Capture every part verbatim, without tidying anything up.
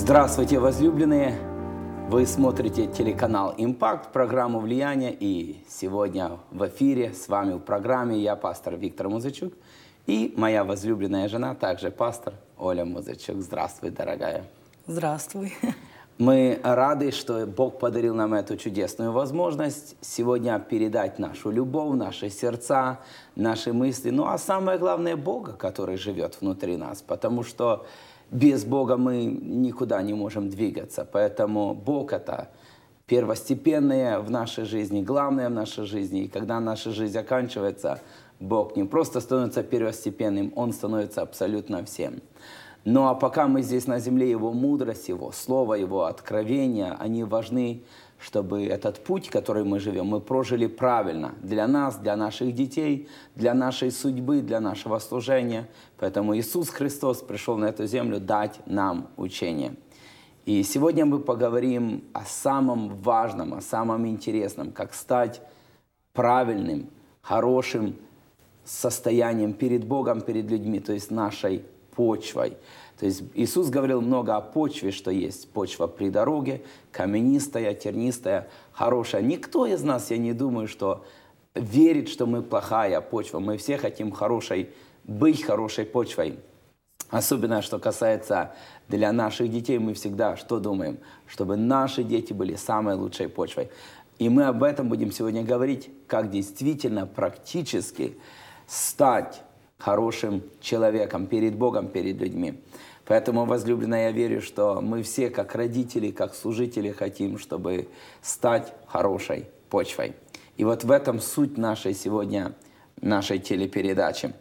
Здравствуйте, возлюбленные! Вы смотрите телеканал «Импакт», программу «Влияние». И сегодня в эфире с вами в программе я, пастор Виктор Музычук, и моя возлюбленная жена, также пастор Оля Музычук. Здравствуй, дорогая! Здравствуй! Мы рады, что Бог подарил нам эту чудесную возможность сегодня передать нашу любовь, наши сердца, наши мысли. Ну а самое главное, Бога, который живет внутри нас, потому что без Бога мы никуда не можем двигаться. Поэтому Бог – это первостепенное в нашей жизни, главное в нашей жизни. И когда наша жизнь заканчивается, Бог не просто становится первостепенным, Он становится абсолютно всем. Ну а пока мы здесь на земле, Его мудрость, Его Слово, Его откровения, они важны, чтобы этот путь, который мы живем, мы прожили правильно для нас, для наших детей, для нашей судьбы, для нашего служения. Поэтому Иисус Христос пришел на эту землю дать нам учение. И сегодня мы поговорим о самом важном, о самом интересном, как стать правильным, хорошим состоянием перед Богом, перед людьми, то есть нашей почвой. То есть Иисус говорил много о почве, что есть почва при дороге, каменистая, тернистая, хорошая. Никто из нас, я не думаю, что верит, что мы плохая почва. Мы все хотим хорошей, быть хорошей почвой. Особенно, что касается для наших детей, мы всегда что думаем? Чтобы наши дети были самой лучшей почвой. И мы об этом будем сегодня говорить, как действительно практически стать хорошим человеком перед Богом, перед людьми. Поэтому, возлюбленная, я верю, что мы все, как родители, как служители, хотим, чтобы стать хорошей почвой. И вот в этом суть нашей сегодня, нашей телепередачи.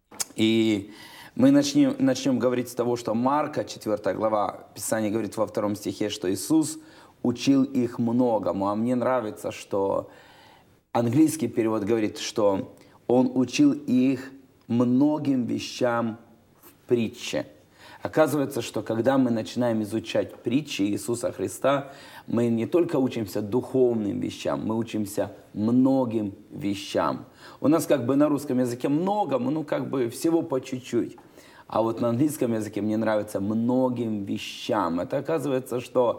И мы начнем, начнем говорить с того, что Марка, четвёртая глава, Писание говорит во втором стихе, что Иисус учил их многому. А мне нравится, что английский перевод говорит, что Он учил их многим вещам в притче. Оказывается, что когда мы начинаем изучать притчи Иисуса Христа, мы не только учимся духовным вещам, мы учимся многим вещам. У нас как бы на русском языке много, ну как бы всего по чуть-чуть. А вот на английском языке мне нравится многим вещам. Это оказывается, что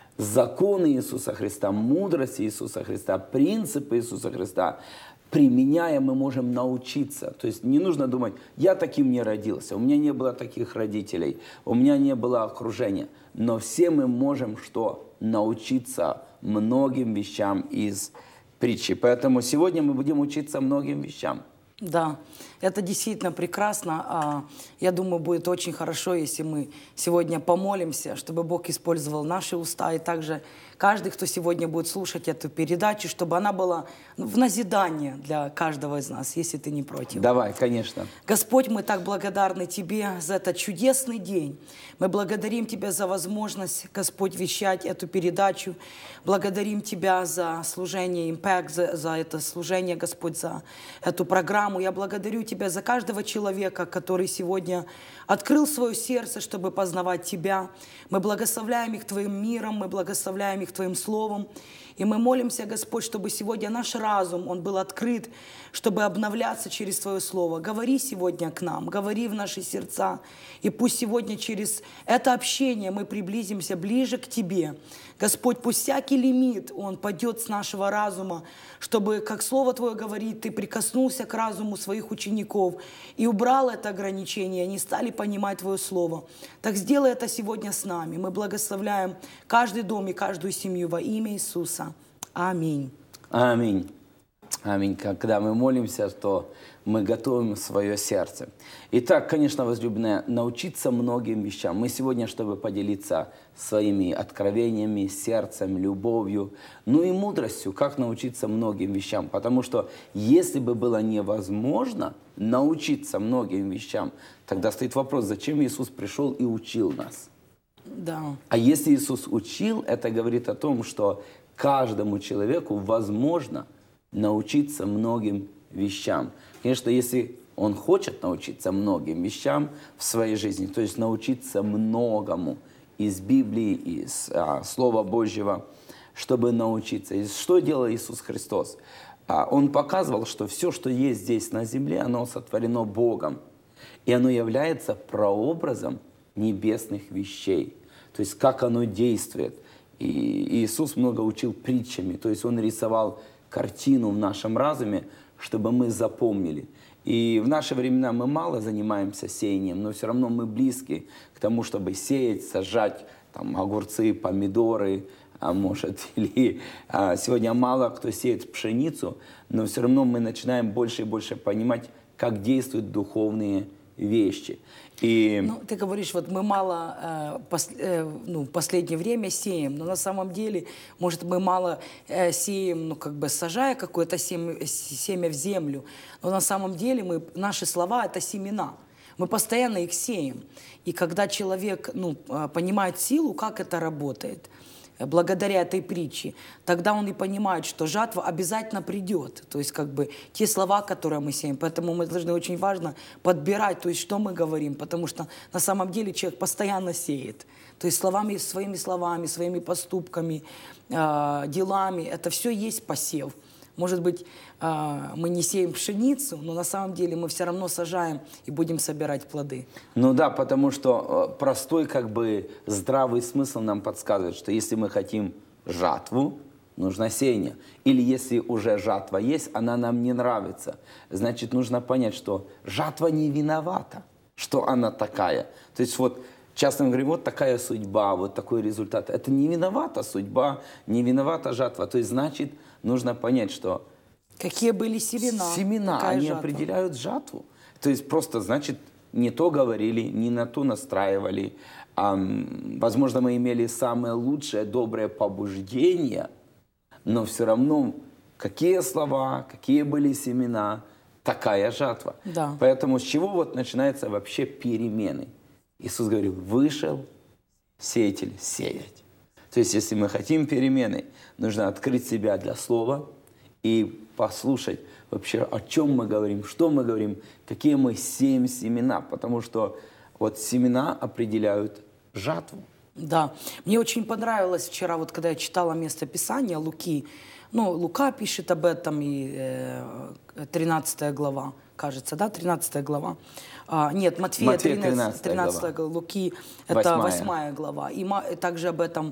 законы Иисуса Христа, мудрость Иисуса Христа, принципы Иисуса Христа, применяя, мы можем научиться. То есть не нужно думать, я таким не родился, у меня не было таких родителей, у меня не было окружения. Но все мы можем что? Научиться многим вещам из притчи. Поэтому сегодня мы будем учиться многим вещам. Да, это действительно прекрасно. Я думаю, будет очень хорошо, если мы сегодня помолимся, чтобы Бог использовал наши уста, и также каждый, кто сегодня будет слушать эту передачу, чтобы она была в назидание для каждого из нас, если ты не против. Давай, конечно. Господь, мы так благодарны Тебе за этот чудесный день. Мы благодарим Тебя за возможность, Господь, вещать эту передачу. Благодарим Тебя за служение Impact, за, за это служение, Господь, за эту программу. Я благодарю Тебя за каждого человека, который сегодня открыл свое сердце, чтобы познавать Тебя. Мы благословляем их Твоим миром, мы благословляем их Твоим Словом. И мы молимся, Господь, чтобы сегодня наш разум, он был открыт, чтобы обновляться через Твое Слово. Говори сегодня к нам, говори в наши сердца. И пусть сегодня через это общение мы приблизимся ближе к Тебе. Господь, пусть всякий лимит, он падет с нашего разума, чтобы, как Слово Твое говорит, Ты прикоснулся к разуму своих учеников и убрал это ограничение, они стали понимать Твое Слово. Так сделай это сегодня с нами. Мы благословляем каждый дом и каждую семью во имя Иисуса. Аминь. Аминь. Аминь. Когда мы молимся, то мы готовим свое сердце. Итак, конечно, возлюбленные, научиться многим вещам. Мы сегодня, чтобы поделиться своими откровениями, сердцем, любовью, ну и мудростью, как научиться многим вещам. Потому что если бы было невозможно научиться многим вещам, тогда стоит вопрос, зачем Иисус пришел и учил нас? Да. А если Иисус учил, это говорит о том, что каждому человеку возможно научиться многим вещам. Конечно, если он хочет научиться многим вещам в своей жизни, то есть научиться многому из Библии, из а, Слова Божьего, чтобы научиться. И что делал Иисус Христос? А, он показывал, что все, что есть здесь на земле, оно сотворено Богом. И оно является прообразом небесных вещей. то есть как оно действует. И Иисус много учил притчами, то есть Он рисовал картину в нашем разуме, чтобы мы запомнили. И в наши времена мы мало занимаемся сеянием, но все равно мы близки к тому, чтобы сеять, сажать там, огурцы, помидоры, а может, или а, сегодня мало кто сеет пшеницу, но все равно мы начинаем больше и больше понимать, как действуют духовные вещи. И... Ну, ты говоришь, вот мы мало э, пос, э, ну, в последнее время сеем, но на самом деле, может, мы мало э, сеем, ну, как бы сажая какое-то семя, семя в землю, но на самом деле мы, наши слова – это семена. Мы постоянно их сеем. И когда человек ну, понимает силу, как это работает, благодаря этой притче, тогда он и понимает, что жатва обязательно придет. То есть как бы те слова, которые мы сеем. Поэтому мы должны очень важно подбирать, то есть что мы говорим, потому что на самом деле человек постоянно сеет. То есть словами, своими словами, своими поступками, э, делами, это все есть посев. Может быть, мы не сеем пшеницу, но на самом деле мы все равно сажаем и будем собирать плоды. Ну да, потому что простой как бы здравый смысл нам подсказывает, что если мы хотим жатву, нужно сеяние. Или если уже жатва есть, она нам не нравится, значит нужно понять, что жатва не виновата, что она такая. То есть вот часто мы говорим, вот такая судьба, вот такой результат. Это не виновата судьба, не виновата жатва. То есть значит нужно понять, что какие были семена, семена они жатва. Определяют жатву. То есть просто, значит, не то говорили, не на то настраивали. А, возможно, мы имели самое лучшее, доброе побуждение, но все равно, какие слова, какие были семена, такая жатва. Да. Поэтому с чего вот начинаются вообще перемены? Иисус говорил, вышел сеятель сеять. То есть, если мы хотим перемены, нужно открыть себя для слова и послушать вообще, о чем мы говорим, что мы говорим, какие мы сеем семена, потому что вот семена определяют жатву. Да, мне очень понравилось вчера, вот когда я читала местописание Луки, ну, Лука пишет об этом, и э, тринадцатая глава, кажется, да, тринадцатая глава. А, нет, Матфея, Матфея тринадцатая, тринадцатая глава, Луки, это восьмая глава. И также об этом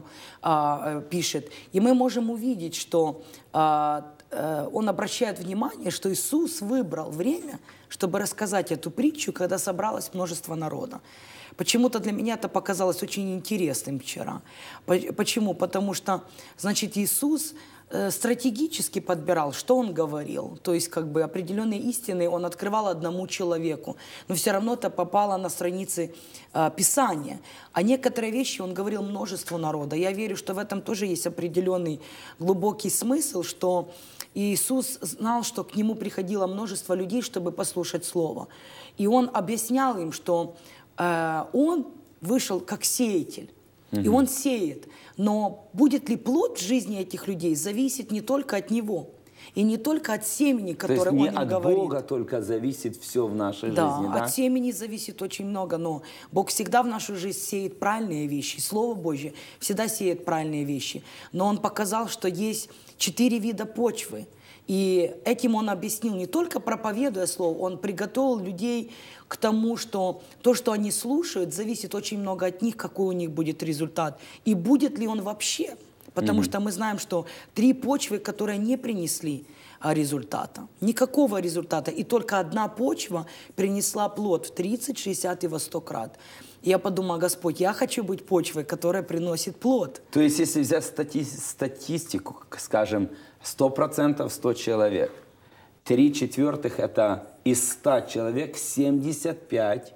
а, пишет. И мы можем увидеть, что а, а, он обращает внимание, что Иисус выбрал время, чтобы рассказать эту притчу, когда собралось множество народа. Почему-то для меня это показалось очень интересным вчера. Почему? Потому что, значит, Иисус стратегически подбирал, что он говорил. То есть как бы определенные истины он открывал одному человеку. Но все равно это попало на страницы э, Писания. А некоторые вещи он говорил множеству народа. Я верю, что в этом тоже есть определенный глубокий смысл, что Иисус знал, что к нему приходило множество людей, чтобы послушать Слово. И он объяснял им, что э, он вышел как сеятель. И он сеет. Но будет ли плод в жизни этих людей, зависит не только от него. И не только от семени, которое он им говорит. То есть не от Бога только зависит все в нашей да, жизни, да? от семени зависит очень много. Но Бог всегда в нашу жизнь сеет правильные вещи. Слово Божье всегда сеет правильные вещи. Но Он показал, что есть четыре вида почвы. И этим он объяснил, не только проповедуя слово, он приготовил людей к тому, что то, что они слушают, зависит очень много от них, какой у них будет результат. И будет ли он вообще. Потому mm-hmm. что мы знаем, что три почвы, которые не принесли результата, никакого результата, и только одна почва принесла плод в тридцать, шестьдесят и во сто крат. И я подумала, Господь, я хочу быть почвой, которая приносит плод. То есть, если взять стати- статистику, скажем, сто процентов сто человек, три четвертых это из ста человек, семьдесят пять,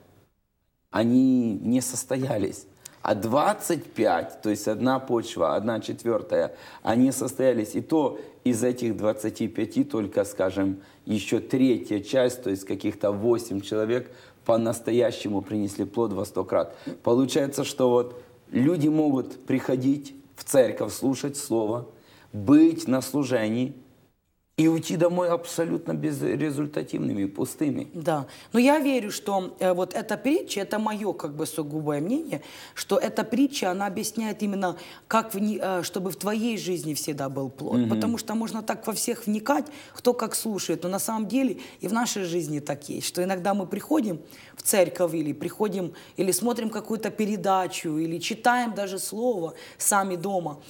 они не состоялись. А двадцать пять, то есть одна почва, одна четвертая, они состоялись. И то из этих двадцати пяти только, скажем, еще третья часть, то есть каких-то восемь человек, по-настоящему принесли плод во сто крат. Получается, что вот люди могут приходить в церковь, слушать Слово, быть на служении и уйти домой абсолютно безрезультативными, пустыми. Да, но я верю, что э, вот эта притча, это мое как бы сугубое мнение, что эта притча, она объясняет именно, как, вни- э, чтобы в твоей жизни всегда был плод. Mm-hmm. Потому что можно так во всех вникать, кто как слушает, но на самом деле и в нашей жизни так есть, что иногда мы приходим в церковь или приходим, или смотрим какую-то передачу, или читаем даже слово сами дома,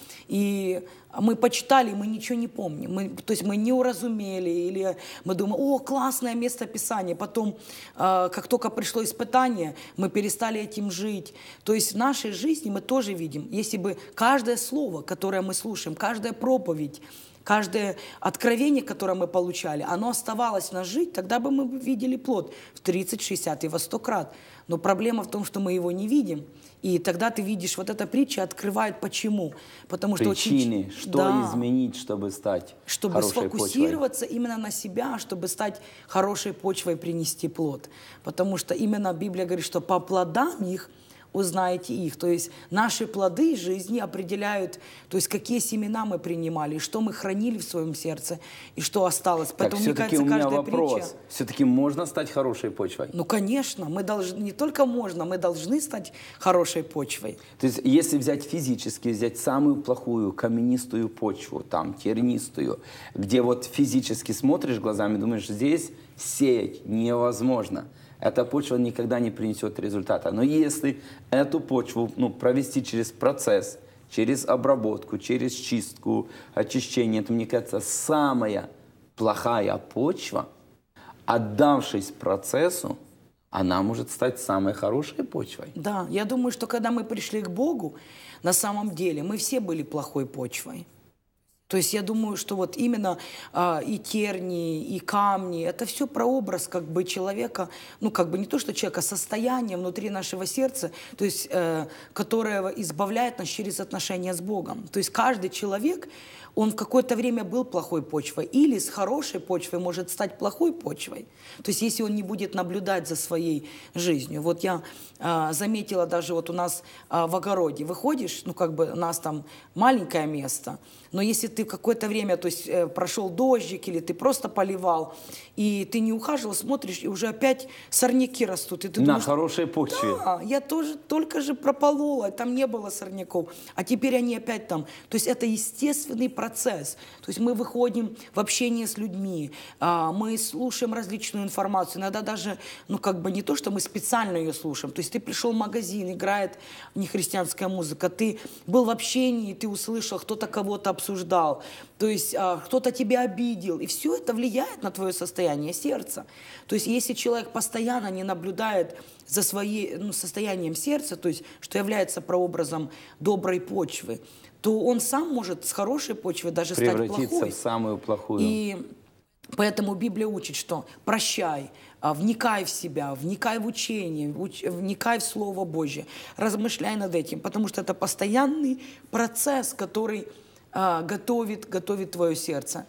и мы почитали, мы ничего не помним. Мы, то есть мы не уразумели, или мы думаем, о, классное место Писания. Потом, э, как только пришло испытание, мы перестали этим жить. То есть в нашей жизни мы тоже видим, если бы каждое слово, которое мы слушаем, каждая проповедь, каждое откровение, которое мы получали, оно оставалось в нас жить, тогда бы мы видели плод в тридцать, шестьдесят и во сто крат. Но проблема в том, что мы его не видим. И тогда ты видишь, вот эта притча открывает почему. Потому что причины, очень, что да, изменить, чтобы стать чтобы хорошей сфокусироваться почвой. именно на себя, чтобы стать хорошей почвой, принести плод. Потому что именно Библия говорит, что по плодам их узнаете их. То есть наши плоды жизни определяют, то есть какие семена мы принимали, что мы хранили в своем сердце, и что осталось. Так, Поэтому, мне все-таки кажется, у меня каждая вопрос. притча... Все-таки можно стать хорошей почвой? Ну, конечно, мы должны, не только можно, мы должны стать хорошей почвой. То есть, если взять физически, взять самую плохую каменистую почву, там, тернистую, где вот физически смотришь глазами, думаешь, здесь сеять невозможно. Эта почва никогда не принесет результата. Но если эту почву ну, провести через процесс, через обработку, через чистку, очищение, это, мне кажется, самая плохая почва, отдавшись процессу, она может стать самой хорошей почвой. Да, я думаю, что когда мы пришли к Богу, на самом деле мы все были плохой почвой. То есть я думаю, что вот именно а, и тернии, и камни, это все прообраз как бы человека, ну как бы не то, что человека, состояние внутри нашего сердца, то есть э, которое избавляет нас через отношения с Богом. То есть каждый человек, он в какое-то время был плохой почвой, или с хорошей почвой может стать плохой почвой. То есть если он не будет наблюдать за своей жизнью. Вот я а, заметила даже вот у нас а, в огороде, выходишь, ну как бы у нас там маленькое место, но если ты какое-то время, то есть э, прошел дождик, или ты просто поливал, и ты не ухаживал, смотришь, и уже опять сорняки растут. И ты На думаешь, хорошей почве. Да, я тоже только же прополола, там не было сорняков, а теперь они опять там. То есть это естественный процесс. То есть мы выходим в общение с людьми, а, мы слушаем различную информацию, иногда даже, ну как бы не то, что мы специально ее слушаем. То есть ты пришел в магазин, играет нехристианская музыка, ты был в общении, ты услышал, кто-то кого-то обсуждал, то есть а, кто-то тебя обидел, и все это влияет на твое состояние сердца. То есть если человек постоянно не наблюдает за своим ну, состоянием сердца, то есть что является прообразом доброй почвы, то он сам может с хорошей почвы даже стать плохой. Превратиться в самую плохую. И поэтому Библия учит, что прощай, а, вникай в себя, вникай в учение, уч- вникай в Слово Божье, размышляй над этим, потому что это постоянный процесс, который а, готовит, готовит твое сердце.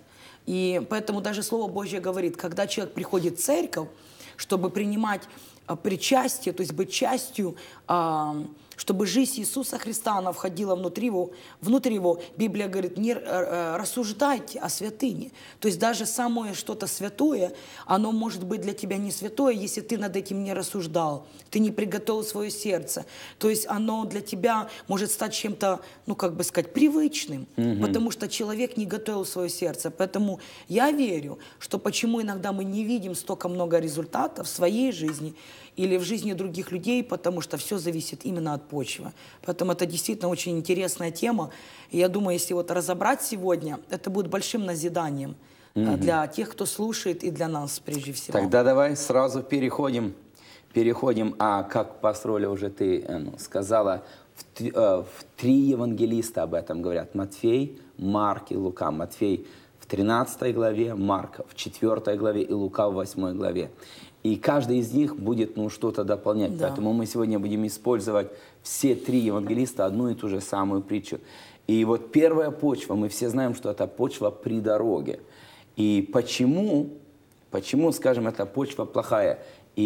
И поэтому даже Слово Божье говорит, когда человек приходит в церковь, чтобы принимать а, причастие, то есть быть частью, а, чтобы жизнь Иисуса Христа, она входила внутри его, внутри его, Библия говорит, не э, рассуждайте о святыне. То есть даже самое что-то святое, оно может быть для тебя не святое, если ты над этим не рассуждал, ты не приготовил свое сердце. То есть оно для тебя может стать чем-то, ну как бы сказать, привычным, mm-hmm. потому что человек не готовил свое сердце. Поэтому я верю, что почему иногда мы не видим столько много результатов в своей жизни или в жизни других людей, потому что все зависит именно от почвы. Поэтому это действительно очень интересная тема. И я думаю, если вот разобрать сегодня, это будет большим назиданием mm-hmm. для тех, кто слушает, и для нас прежде всего. Тогда давай сразу переходим, переходим, а как пастор Оля уже ты ну, сказала, в, э, в три евангелиста об этом говорят. Матфей, Марк и Лука. Матфей в тринадцатой главе, Марк в четвёртой главе и Лука в восьмой главе. И каждый из них будет ну, что-то дополнять. Да. Поэтому мы сегодня будем использовать все три евангелиста, одну и ту же самую притчу. И вот первая почва, мы все знаем, что это почва при дороге. И почему, почему, скажем, эта почва плохая?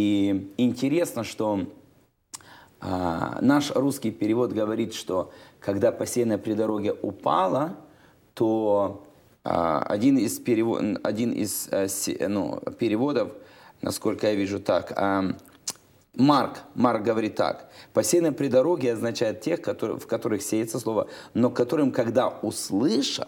И интересно, что а, наш русский перевод говорит, что когда посеянное при дороге упало, то А, Один из, перево... один из э, се- ну, переводов, насколько я вижу, так, а, Марк, Марк говорит так. Посеянные при дороге означает тех, которые, в которых сеется слово, но которым, когда услышат,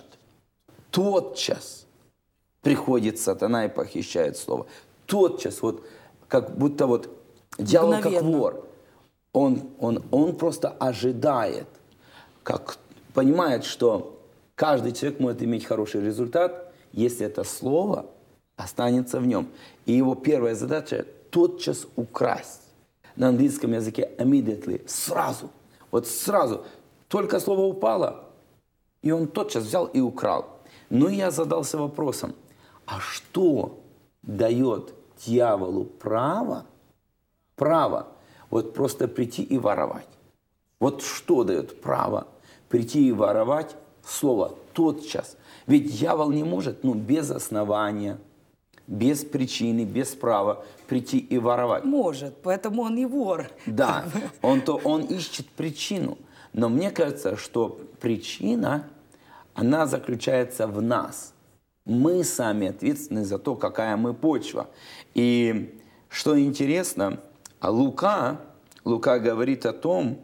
тотчас приходит сатана и похищает слово. Тотчас, вот, как будто вот дьявол как Мгновенно. вор. Он, он, он просто ожидает, как понимает, что каждый человек может иметь хороший результат, если это слово останется в нем. И его первая задача – тотчас украсть. На английском языке immediately, сразу. Вот сразу. Только слово упало, и он тотчас взял и украл. Но я задался вопросом, а что дает дьяволу право, право вот просто прийти и воровать? Вот что дает право прийти и воровать слово тотчас? Ведь дьявол не может, ну, без основания, без причины, без права прийти и воровать. Может, поэтому он и вор. Да, он, то, он ищет причину. Но мне кажется, что причина, она заключается в нас. Мы сами ответственны за то, какая мы почва. И что интересно, Лука, Лука говорит о том,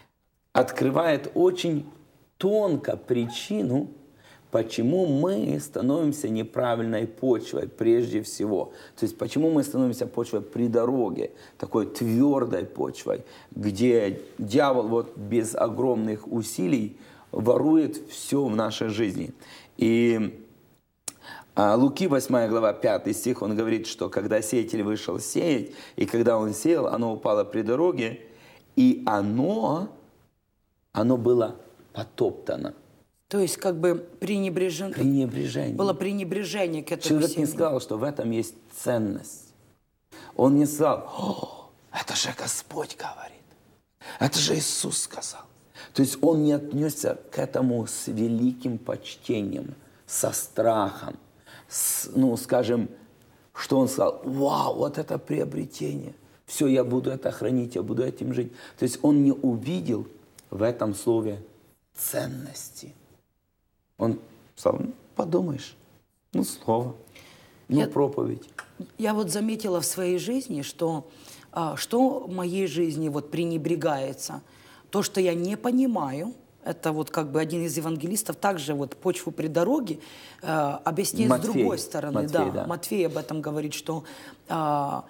открывает очень тонко причину, почему мы становимся неправильной почвой прежде всего. То есть почему мы становимся почвой при дороге, такой твердой почвой, где дьявол вот без огромных усилий ворует все в нашей жизни. И а, Луки восьмая глава, пятый стих, он говорит, что когда сеятель вышел сеять, и когда он сеял, оно упало при дороге, и оно, оно было потоптано. То есть как бы пренебрежение. Пренебрежение. Было пренебрежение к этому Человек не семени. сказал, что в этом есть ценность. Он не сказал, о, это же Господь говорит. Это же Иисус сказал. То есть он не отнесся к этому с великим почтением, со страхом. С, ну, скажем, что он сказал, вау, вот это приобретение. Все, я буду это хранить, я буду этим жить. То есть он не увидел в этом слове ценности. Он сказал, ну, подумаешь, ну, слово, ну, Я- проповедь. Я вот заметила в своей жизни, что а, что в моей жизни вот пренебрегается. То, что я не понимаю, это вот как бы один из евангелистов также вот почву при дороге э, объясняет Матфей. с другой стороны. Матфей, да. да. Матфей об этом говорит, что а,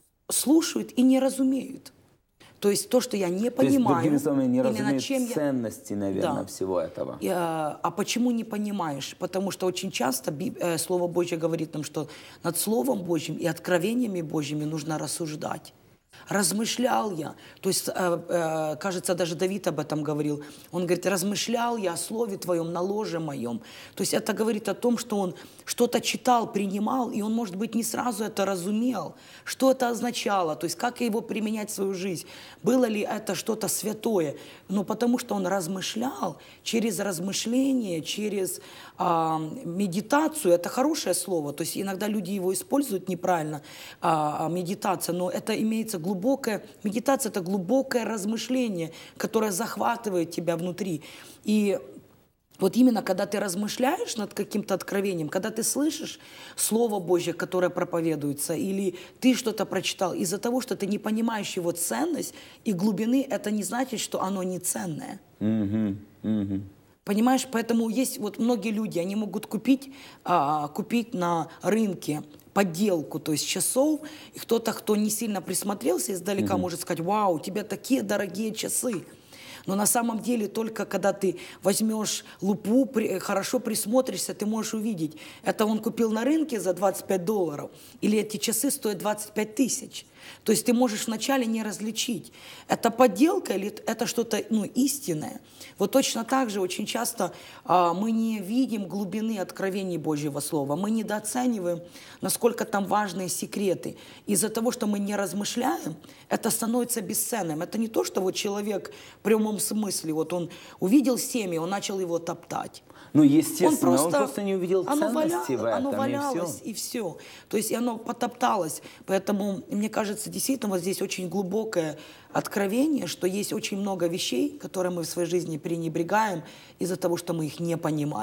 слушают и не разумеют. То есть то, что я не То есть, понимаю, другими словами, не или над разумеют чем я... ценности, наверное, Да. всего этого. И, а, а почему не понимаешь? Потому что очень часто Би- э, Слово Божье говорит нам, что над Словом Божьим и откровениями Божьими нужно рассуждать. Размышлял я, то есть, э, э, кажется, даже Давид об этом говорил. Он говорит, размышлял я о Слове Твоем, на ложе моем. То есть это говорит о том, что он что-то читал, принимал, и он, может быть, не сразу это разумел, что это означало, то есть как его применять в свою жизнь. Было ли это что-то святое? Но потому что он размышлял, через размышление, через а, медитацию, это хорошее слово, то есть иногда люди его используют неправильно, а, а, медитация, но это имеется глубокое, медитация – это глубокое размышление, которое захватывает тебя внутри. И вот именно когда ты размышляешь над каким-то откровением, когда ты слышишь Слово Божье, которое проповедуется, или ты что-то прочитал, из-за того, что ты не понимаешь его ценность и глубины, это не значит, что оно не ценное. Мгм, мгм. Понимаешь, поэтому есть вот многие люди, они могут купить, а, купить на рынке подделку, то есть часов, и кто-то, кто не сильно присмотрелся издалека, может сказать, вау, у тебя такие дорогие часы. Но на самом деле только когда ты возьмешь лупу, при- хорошо присмотришься, ты можешь увидеть, это он купил на рынке за двадцать пять долларов, или эти часы стоят двадцать пять тысяч. То есть ты можешь вначале не различить, это подделка или это что-то ну, истинное. Вот точно так же очень часто а, мы не видим глубины откровений Божьего Слова, мы недооцениваем, насколько там важные секреты. Из-за того, что мы не размышляем, это становится бесценным. Это не то, что вот человек в прямом смысле, вот он увидел семя, он начал его топтать. Ну, естественно, он просто, не увидел оно ценности валя- в этом, оно и валялось, все. и все. То есть и оно потопталось. Поэтому, мне кажется, действительно, вот здесь очень глубокое откровение, что есть очень много вещей, которые мы в своей жизни пренебрегаем из-за того, что мы их не понимаем.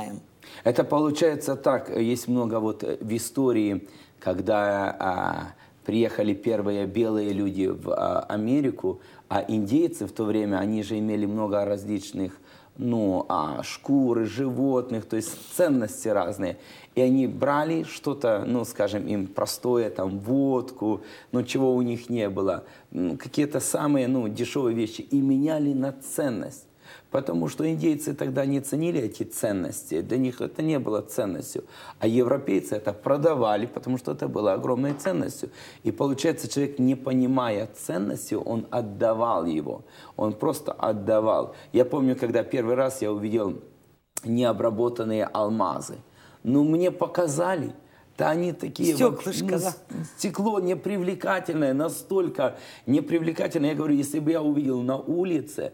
Это получается так, есть много вот в истории, когда а, приехали первые белые люди в а, Америку, а индейцы в то время, они же имели много различных, ну, а, шкуры животных, то есть ценности разные. И они брали что-то, ну, скажем, им простое, там, водку, ну, чего у них не было, какие-то самые, ну, дешевые вещи, и меняли на ценность. Потому что индейцы тогда не ценили эти ценности, для них это не было ценностью. А европейцы это продавали, потому что это было огромной ценностью. И получается, человек, не понимая ценности, он отдавал его. Он просто отдавал. Я помню, когда первый раз я увидел необработанные алмазы. Ну, мне показали. Да они такие, Стеклышко, ну, да. стекло непривлекательное, настолько непривлекательное. Я говорю, если бы я увидел на улице,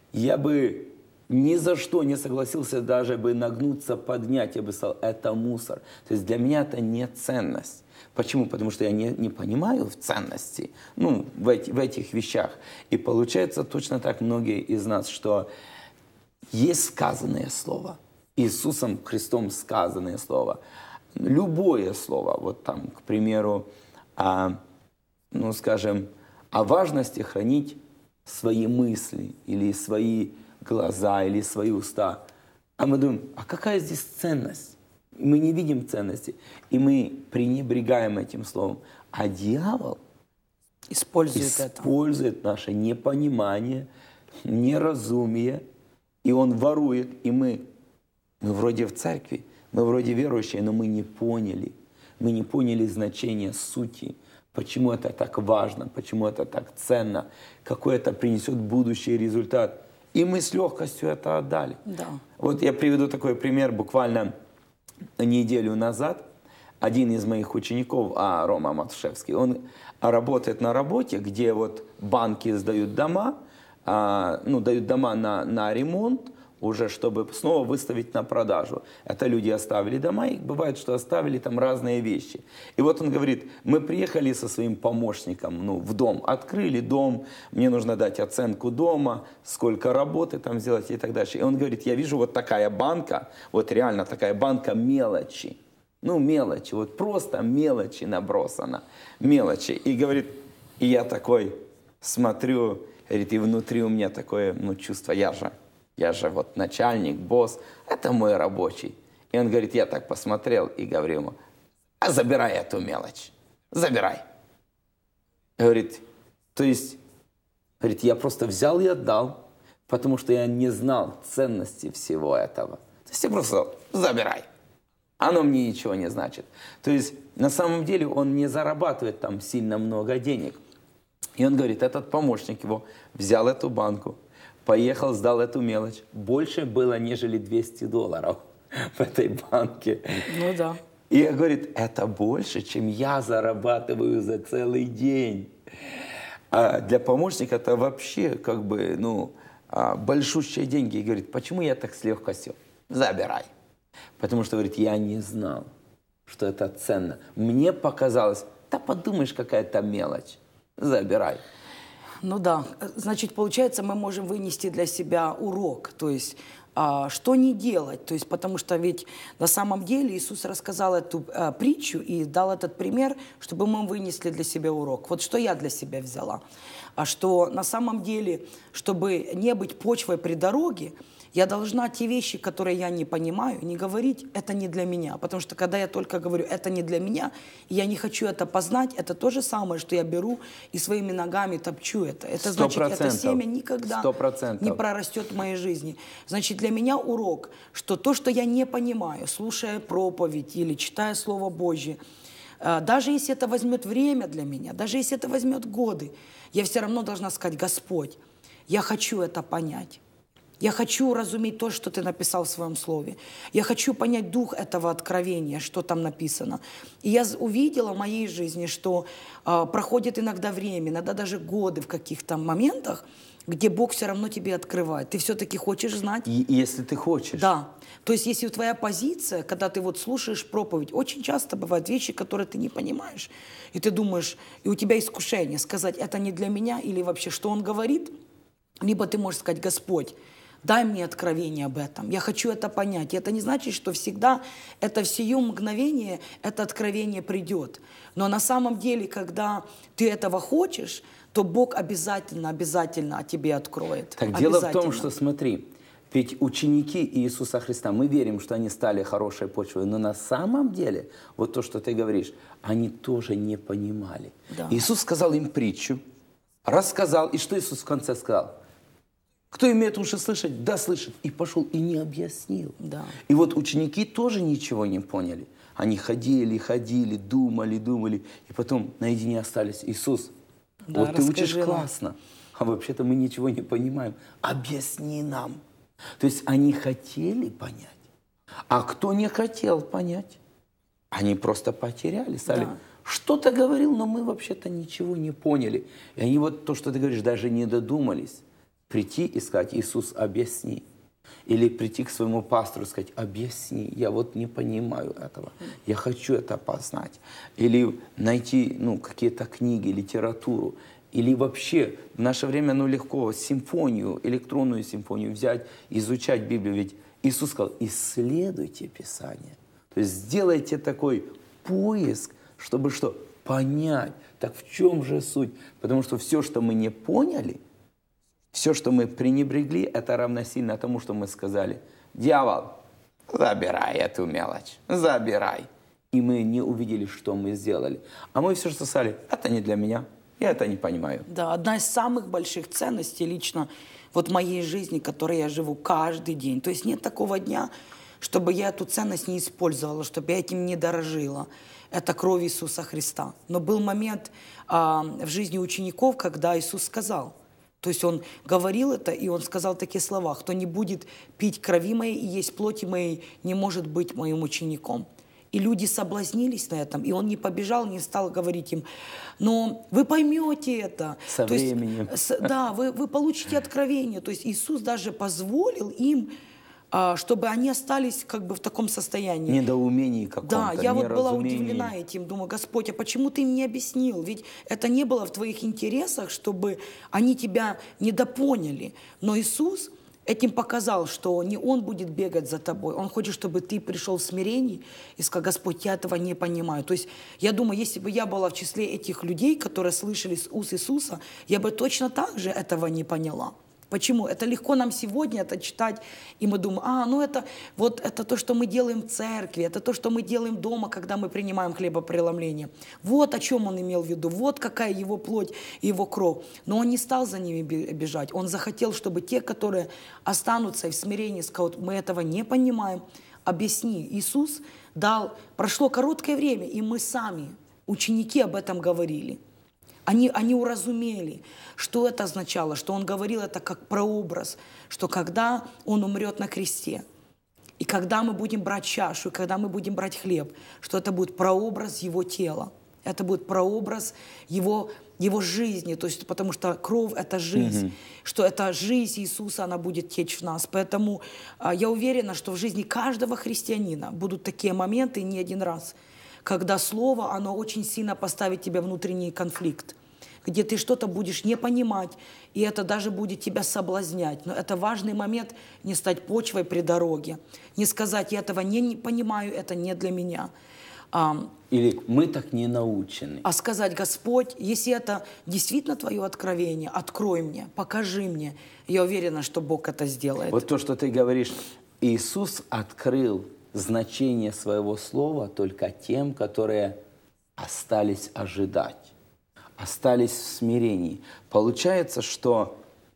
я бы ни за что не согласился даже бы нагнуться, поднять. Я бы сказал, это мусор. То есть для меня это не ценность. Почему? Потому что я не, не понимаю в ценности, ну, в, эти, в этих вещах. И получается точно так многие из нас, что есть сказанное слово, Иисусом Христом сказанное слово, любое слово, вот там, к примеру, а, ну, скажем, о важности хранить свои мысли, или свои глаза, или свои уста. А мы думаем, а какая здесь ценность? Мы не видим ценности, и мы пренебрегаем этим словом. А дьявол Использует это. использует наше непонимание, неразумие, и он ворует, и мы, мы вроде в церкви, мы вроде верующие, но мы не поняли, мы не поняли значение сути. Почему это так важно, почему это так ценно, какой это принесет будущий результат. И мы с легкостью это отдали. Да. Вот я приведу такой пример. Буквально неделю назад один из моих учеников, а, Рома Матушевский, он работает на работе, где вот банки сдают дома, а, ну, дают дома на, на ремонт, уже чтобы снова выставить на продажу. Это люди оставили дома, и бывает, что оставили там разные вещи. И вот он говорит, мы приехали со своим помощником, ну, в дом, открыли дом, мне нужно дать оценку дома, сколько работы там сделать и так дальше. И он говорит, я вижу вот такая банка, вот реально такая банка мелочи. Ну, мелочи, вот просто мелочи набросано, мелочи. И говорит, и я такой смотрю, говорит, и внутри у меня такое, ну, чувство, я же Я же вот начальник, босс, это мой рабочий. И он говорит, я так посмотрел и говорю ему, а забирай эту мелочь, забирай. Говорит, то есть, говорит, я просто взял и отдал, потому что я не знал ценности всего этого. То есть я просто сказал, забирай. Оно мне ничего не значит. То есть на самом деле он не зарабатывает там сильно много денег. И он говорит, этот помощник его взял эту банку, поехал, сдал эту мелочь. Больше было, нежели двести долларов в этой банке. Ну да. И я говорит, это больше, чем я зарабатываю за целый день. А для помощника это вообще как бы, ну, большущие деньги. И говорит, почему я так с легкостью? Забирай. Потому что, говорит, я не знал, что это ценно. Мне показалось, да подумаешь, какая-то мелочь. Забирай. Ну да, значит, получается, мы можем вынести для себя урок, то есть а, что не делать, то есть потому что ведь на самом деле Иисус рассказал эту а, притчу и дал этот пример, чтобы мы вынесли для себя урок. Вот что я для себя взяла, а что на самом деле, чтобы не быть почвой при дороге, я должна те вещи, которые я не понимаю, не говорить, это не для меня. Потому что когда я только говорю, это не для меня, и я не хочу это познать, это то же самое, что я беру и своими ногами топчу это. Это значит, это семя никогда сто процентов не прорастет в моей жизни. Значит, для меня урок, что то, что я не понимаю, слушая проповедь или читая Слово Божье, даже если это возьмет время для меня, даже если это возьмет годы, я все равно должна сказать, Господь, я хочу это понять. Я хочу уразуметь то, что Ты написал в Своем Слове. Я хочу понять дух этого откровения, что там написано. И я увидела в моей жизни, что э, проходит иногда время, иногда даже годы в каких-то моментах, где Бог все равно тебе открывает. Ты все-таки хочешь знать? И, если ты хочешь. Да. То есть если твоя позиция, когда ты вот слушаешь проповедь, очень часто бывают вещи, которые ты не понимаешь. И ты думаешь, и у тебя искушение сказать, это не для меня, или вообще, что он говорит. Либо ты можешь сказать, Господь, дай мне откровение об этом, я хочу это понять. И это не значит, что всегда это в сию мгновение это откровение придет. Но на самом деле, когда ты этого хочешь, то Бог обязательно, обязательно о тебе откроет. Так дело в том, что смотри, ведь ученики Иисуса Христа, мы верим, что они стали хорошей почвой, но на самом деле, вот то, что ты говоришь, они тоже не понимали. Да. Иисус сказал им притчу, рассказал, и что Иисус в конце сказал? Кто имеет уши слышать, да слышит. И пошел и не объяснил. Да. И вот ученики тоже ничего не поняли. Они ходили, ходили, думали, думали, и потом наедине остались. Иисус, Да, вот ты учишь нам. классно, а вообще-то мы ничего не понимаем. Объясни нам. То есть они хотели понять, а кто не хотел понять, они просто потеряли, стали. Да. Что-то говорил, но мы вообще-то ничего не поняли. И они вот то, что ты говоришь, даже не додумались прийти и сказать: Иисус, объясни. Или прийти к своему пастору и сказать: объясни, я вот не понимаю этого, я хочу это познать. Или найти ну, какие-то книги, литературу. Или вообще в наше время ну, легко симфонию, электронную симфонию взять, изучать Библию. Ведь Иисус сказал: исследуйте Писание. То есть сделайте такой поиск, чтобы что? Понять. Так в чем же суть? Потому что все, что мы не поняли, все, что мы пренебрегли, это равносильно тому, что мы сказали: дьявол, забирай эту мелочь, забирай. И мы не увидели, что мы сделали. А мы все, что сказали: это не для меня, я это не понимаю. Да, одна из самых больших ценностей лично вот в моей жизни, которой я живу каждый день. То есть нет такого дня, чтобы я эту ценность не использовала, чтобы я этим не дорожила. Это кровь Иисуса Христа. Но был момент а, в жизни учеников, когда Иисус сказал, то есть Он говорил это, и Он сказал такие слова: кто не будет пить крови моей и есть плоти моей, не может быть моим учеником. И люди соблазнились на этом, и Он не побежал, не стал говорить им: но вы поймете это. Со то временем. Есть, с, да, вы, вы получите откровение. То есть Иисус даже позволил им, а, чтобы они остались как бы в таком состоянии. Недоумении каком-то, Да, я вот была неразумении. удивлена этим. Думаю: Господь, а почему ты им не объяснил? Ведь это не было в твоих интересах, чтобы они тебя недопоняли. Но Иисус этим показал, что не Он будет бегать за тобой. Он хочет, чтобы ты пришел в смирение и сказал: Господь, я этого не понимаю. То есть я думаю, если бы я была в числе этих людей, которые слышали с уст Иисуса, я бы точно так же этого не поняла. Почему? Это легко нам сегодня это читать, и мы думаем: а, ну это вот это то, что мы делаем в церкви, это то, что мы делаем дома, когда мы принимаем хлебопреломление. Вот о чем он имел в виду, вот какая его плоть и его кровь. Но он не стал за ними бежать, он захотел, чтобы те, которые останутся и в смирении, скажут: мы этого не понимаем, объясни. Иисус дал, прошло короткое время, и мы сами, ученики, об этом говорили. Они, они уразумели, что это означало, что Он говорил это как прообраз, что когда Он умрет на кресте, и когда мы будем брать чашу, и когда мы будем брать хлеб, что это будет прообраз Его тела, это будет прообраз Его, его жизни, то есть, потому что кровь – это жизнь, mm-hmm. что эта жизнь Иисуса, она будет течь в нас. Поэтому а, я уверена, что в жизни каждого христианина будут такие моменты, не один раз, когда слово, оно очень сильно поставит тебя в внутренний конфликт, где ты что-то будешь не понимать, и это даже будет тебя соблазнять. Но это важный момент — не стать почвой при дороге, не сказать: я этого не, не понимаю, это не для меня. А, Или мы так не научены. а сказать: Господь, если это действительно Твое откровение, открой мне, покажи мне. Я уверена, что Бог это сделает. Вот то, что ты говоришь, Иисус открыл значение своего слова только тем, которые остались ожидать, остались в смирении. Получается, что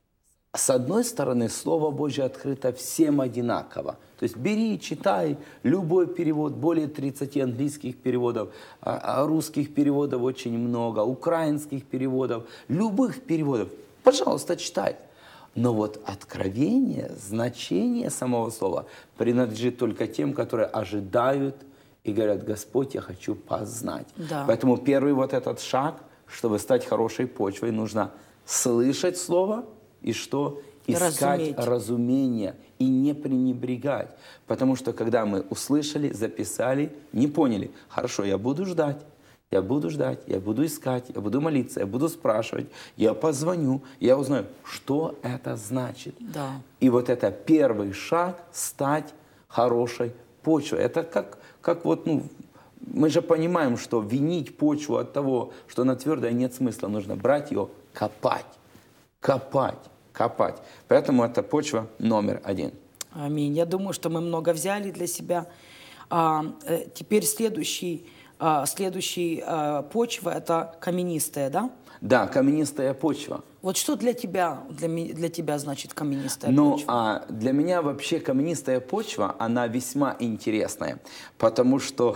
с одной стороны Слово Божье открыто всем одинаково. То есть бери и читай любой перевод, более тридцати английских переводов, а русских переводов очень много, украинских переводов, любых переводов. Пожалуйста, читай. Но вот откровение, значение самого слова принадлежит только тем, которые ожидают и говорят: Господь, я хочу познать. Да. Поэтому первый вот этот шаг, чтобы стать хорошей почвой, нужно слышать слово и что? Искать Разуметь. разумение и не пренебрегать. Потому что когда мы услышали, записали, не поняли, хорошо, я буду ждать. Я буду ждать, я буду искать, я буду молиться, я буду спрашивать, я позвоню, я узнаю, что это значит. Да. И вот это первый шаг стать хорошей почвой. Это как, как вот, ну, мы же понимаем, что винить почву от того, что она твердая, нет смысла. Нужно брать ее, копать, копать, копать. Поэтому это почва номер один. Аминь. Я думаю, что мы много взяли для себя. А, э, теперь следующий, а, следующий а, почва – это каменистая, да? Да, каменистая почва. Вот что для тебя, для, ми- для тебя значит каменистая Ну, почва? а для меня вообще каменистая почва, она весьма интересная, потому что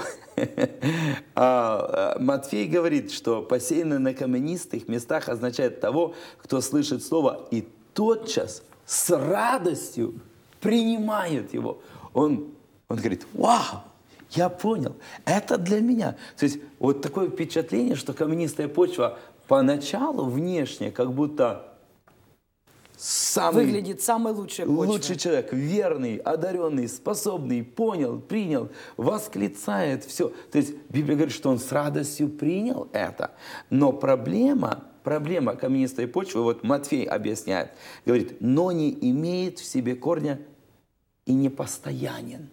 а, Матфей говорит, что посеянный на каменистых местах означает того, кто слышит слово и тотчас с радостью принимает его. Он, он говорит, вау, я понял, это для меня. То есть вот такое впечатление, что каменистая почва поначалу внешне как будто самый Выглядит самой лучшей почвой. лучший человек, верный, одаренный, способный, понял, принял, восклицает, все. То есть Библия говорит, что он с радостью принял это. Но проблема, проблема каменистой почвы, вот Матфей объясняет, говорит, но не имеет в себе корня и не постоянен.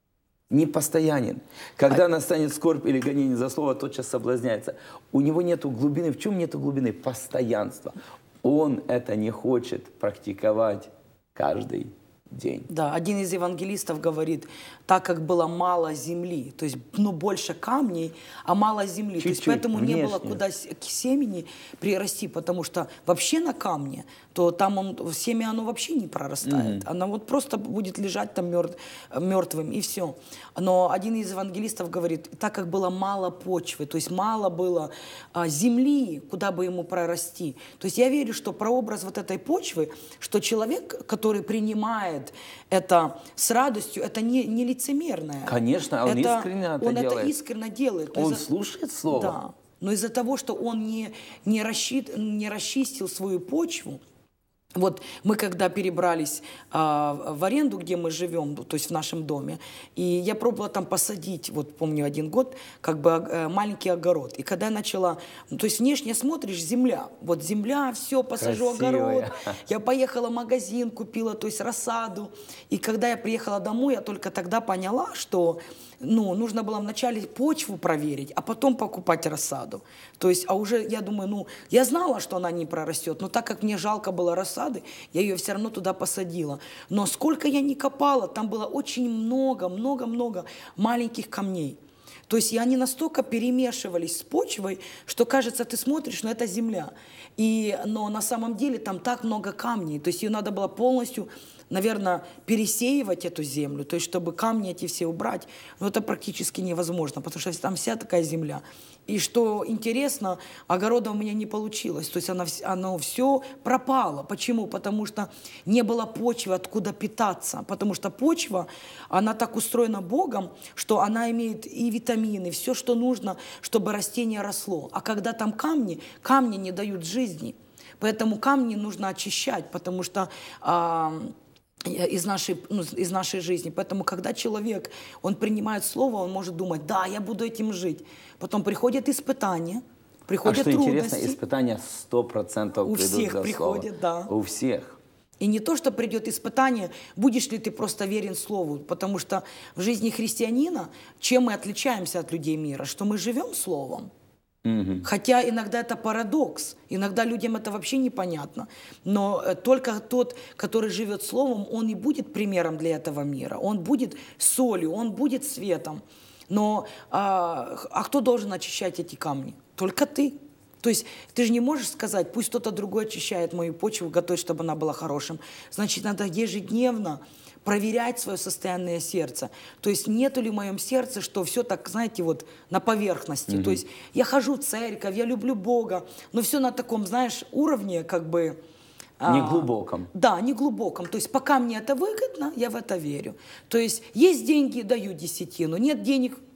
Не постоянен. Когда настанет скорбь или гонение за слово, тотчас соблазняется. У него нету глубины. В чем нету глубины? Постоянства. Он это не хочет практиковать каждый день. Да, один из евангелистов говорит, так как было мало земли, то есть ну, больше камней, а мало земли. То есть Чуть-чуть, поэтому не было внешне. куда с- к семени прирасти, потому что вообще на камне, то там он, семя оно вообще не прорастает. Оно вот просто будет лежать там мертв- мертвым и все. Но один из евангелистов говорит, так как было мало почвы, то есть мало было а, земли, куда бы ему прорасти. То есть я верю, что прообраз вот этой почвы, что человек, который принимает это с радостью, это не, не лицемерное. Конечно, он это, искренне это он делает. это искренне делает. Но Он из-за- слушает слово. Да. Но из-за того, что он не, не, расщит, не расчистил свою почву, вот мы когда перебрались а, в аренду, где мы живем, то есть в нашем доме, и я пробовала там посадить, вот помню один год, как бы э, маленький огород. И когда я начала, ну, то есть внешне смотришь, земля, вот земля, все, посажу Красивая. огород. Я поехала в магазин, купила, то есть рассаду. И когда я приехала домой, я только тогда поняла, что ну, нужно было вначале почву проверить, а потом покупать рассаду. То есть, а уже, я думаю, ну, я знала, что она не прорастет, но так как мне жалко было рассады, я ее все равно туда посадила. Но сколько я не копала, там было очень много, много, много маленьких камней. То есть и они настолько перемешивались с почвой, что кажется, ты смотришь, но это земля. И, но на самом деле там так много камней. То есть ее надо было полностью, наверное, пересеивать эту землю, то есть чтобы камни эти все убрать. Но это практически невозможно, потому что там вся такая земля. И что интересно, огорода у меня не получилось. То есть оно, оно все пропало. Почему? Потому что не было почвы, откуда питаться. Потому что почва, она так устроена Богом, что она имеет и витамины, все, что нужно, чтобы растение росло. А когда там камни, камни не дают жизни. Поэтому камни нужно очищать, потому что... А, из нашей, ну, из нашей жизни. Поэтому, когда человек, он принимает слово, он может думать, да, я буду этим жить. Потом приходят испытания, приходят а что трудности. интересно, испытания сто процентов У придут всех за приходят, слово. да. У всех. И не то, что придет испытание, будешь ли ты просто верен слову, потому что в жизни христианина, чем мы отличаемся от людей мира, что мы живем словом. Мгм. Хотя иногда это парадокс, иногда людям это вообще непонятно. Но э, только тот, который живет словом, он и будет примером для этого мира. Он будет солью, он будет светом. Но а, а кто должен очищать эти камни? Только ты. То есть ты же не можешь сказать, пусть кто-то другой очищает мою почву, готовит, чтобы она была хорошим. Значит, надо ежедневно проверять свое состояние сердца. То есть нету ли в моем сердце, что все так, знаете, вот на поверхности. Mm-hmm. То есть я хожу в церковь, я люблю Бога, но все на таком, знаешь, уровне как бы... Не глубоком. А, да, не глубоком. То есть пока мне это выгодно, я в это верю. То есть есть деньги, даю десятину, нет денег,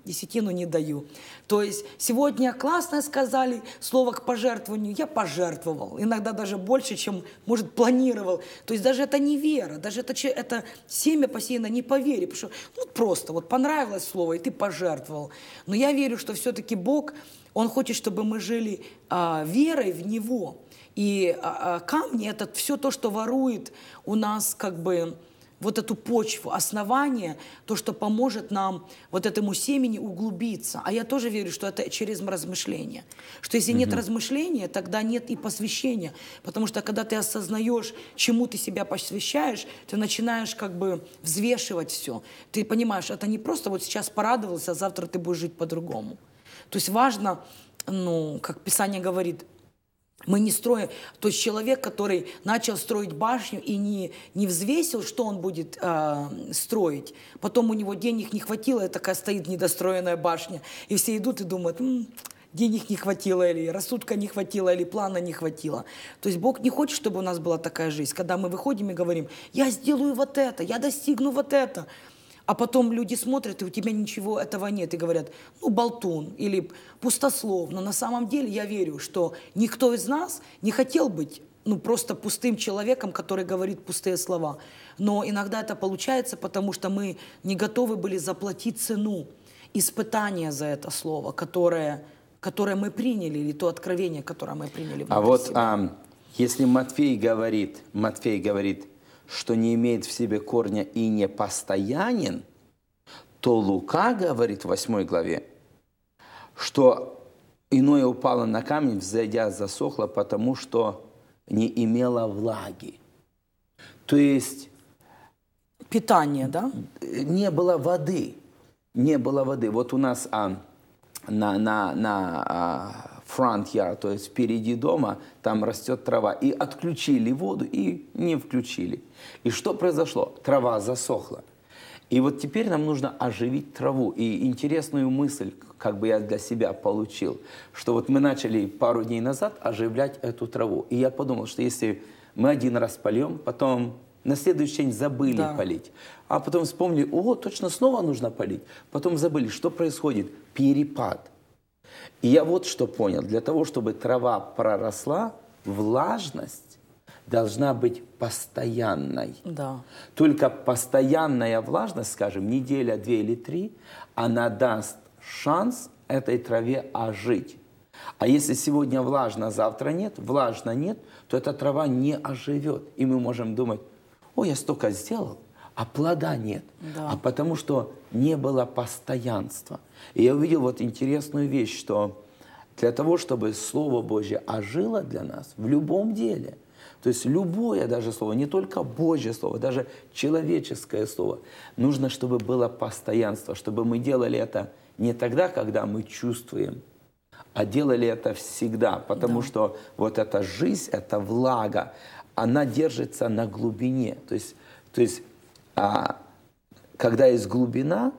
десятину не даю. То есть сегодня классно сказали слово к пожертвованию, я пожертвовал. Иногда даже больше, чем, может, планировал. То есть даже это не вера, даже это, это семя посеяно не по вере. Потому что ну, просто вот понравилось слово, и ты пожертвовал. Но я верю, что все-таки Бог, Он хочет, чтобы мы жили а, верой в Него. И а, а, камни – это все то, что ворует у нас как бы вот эту почву, основание, то, что поможет нам вот этому семени углубиться. А я тоже верю, что это через размышления. Что если нет размышления, тогда нет и посвящения. Потому что когда ты осознаешь, чему ты себя посвящаешь, ты начинаешь как бы взвешивать все. Ты понимаешь, это не просто вот сейчас порадовался, а завтра ты будешь жить по-другому. То есть важно, ну, как Писание говорит, мы не строим, то есть человек, который начал строить башню и не, не взвесил, что он будет э, строить, потом у него денег не хватило, и такая стоит недостроенная башня, и все идут и думают, м-м, денег не хватило, или рассудка не хватило, или плана не хватило. То есть Бог не хочет, чтобы у нас была такая жизнь, когда мы выходим и говорим, я сделаю вот это, я достигну вот это. А потом люди смотрят, и у тебя ничего этого нет, и говорят, ну, болтун или пустослов. Но на самом деле я верю, что никто из нас не хотел быть, ну, просто пустым человеком, который говорит пустые слова. Но иногда это получается, потому что мы не готовы были заплатить цену, испытания за это слово, которое, которое мы приняли, или то откровение, которое мы приняли внутри А вот себя. а, если Матфей говорит, Матфей говорит, что не имеет в себе корня и не постоянен, то Лука говорит в восьмой главе, что иное упало на камень, взойдя, засохло, потому что не имело влаги. То есть Питание, да? не было воды. Не было воды. Вот у нас а, на, на, на а, front yard, то есть впереди дома, там растет трава. И отключили воду, и не включили. И что произошло? Трава засохла. И вот теперь нам нужно оживить траву. И интересную мысль, как бы я для себя получил, что вот мы начали пару дней назад оживлять эту траву. И я подумал, что если мы один раз польем, потом на следующий день забыли да. полить, а потом вспомнили, о, точно снова нужно полить. Потом забыли, что происходит? Перепад. И я вот что понял. Для того, чтобы трава проросла, влажность должна быть постоянной. Да. Только постоянная влажность, скажем, неделя, две или три, она даст шанс этой траве ожить. А если сегодня влажно, завтра нет, влажно нет, то эта трава не оживет. И мы можем думать, о, я столько сделал, а плода нет. Да. А потому что не было постоянства. И я увидел вот интересную вещь, что для того, чтобы Слово Божье ожило для нас в любом деле, то есть любое даже слово, не только Божье слово, даже человеческое слово, нужно, чтобы было постоянство, чтобы мы делали это не тогда, когда мы чувствуем, а делали это всегда, потому да. что вот эта жизнь, эта влага, она держится на глубине. То есть, то есть а, когда есть глубина,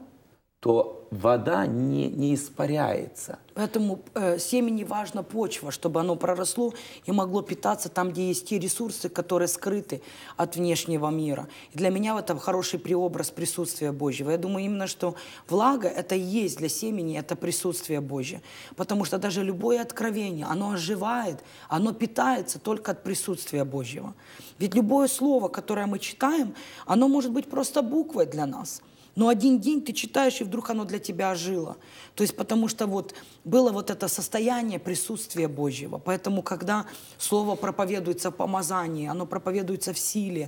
то вода не, не испаряется. Поэтому э, семени важна почва, чтобы оно проросло и могло питаться там, где есть те ресурсы, которые скрыты от внешнего мира. И для меня это хороший преобраз присутствия Божьего. Я думаю именно, что влага – это и есть для семени, это присутствие Божье. Потому что даже любое откровение, оно оживает, оно питается только от присутствия Божьего. Ведь любое слово, которое мы читаем, оно может быть просто буквой для нас. Но один день ты читаешь, и вдруг оно для тебя ожило. То есть потому что вот было вот это состояние присутствия Божьего. Поэтому, когда слово проповедуется в помазании, оно проповедуется в силе,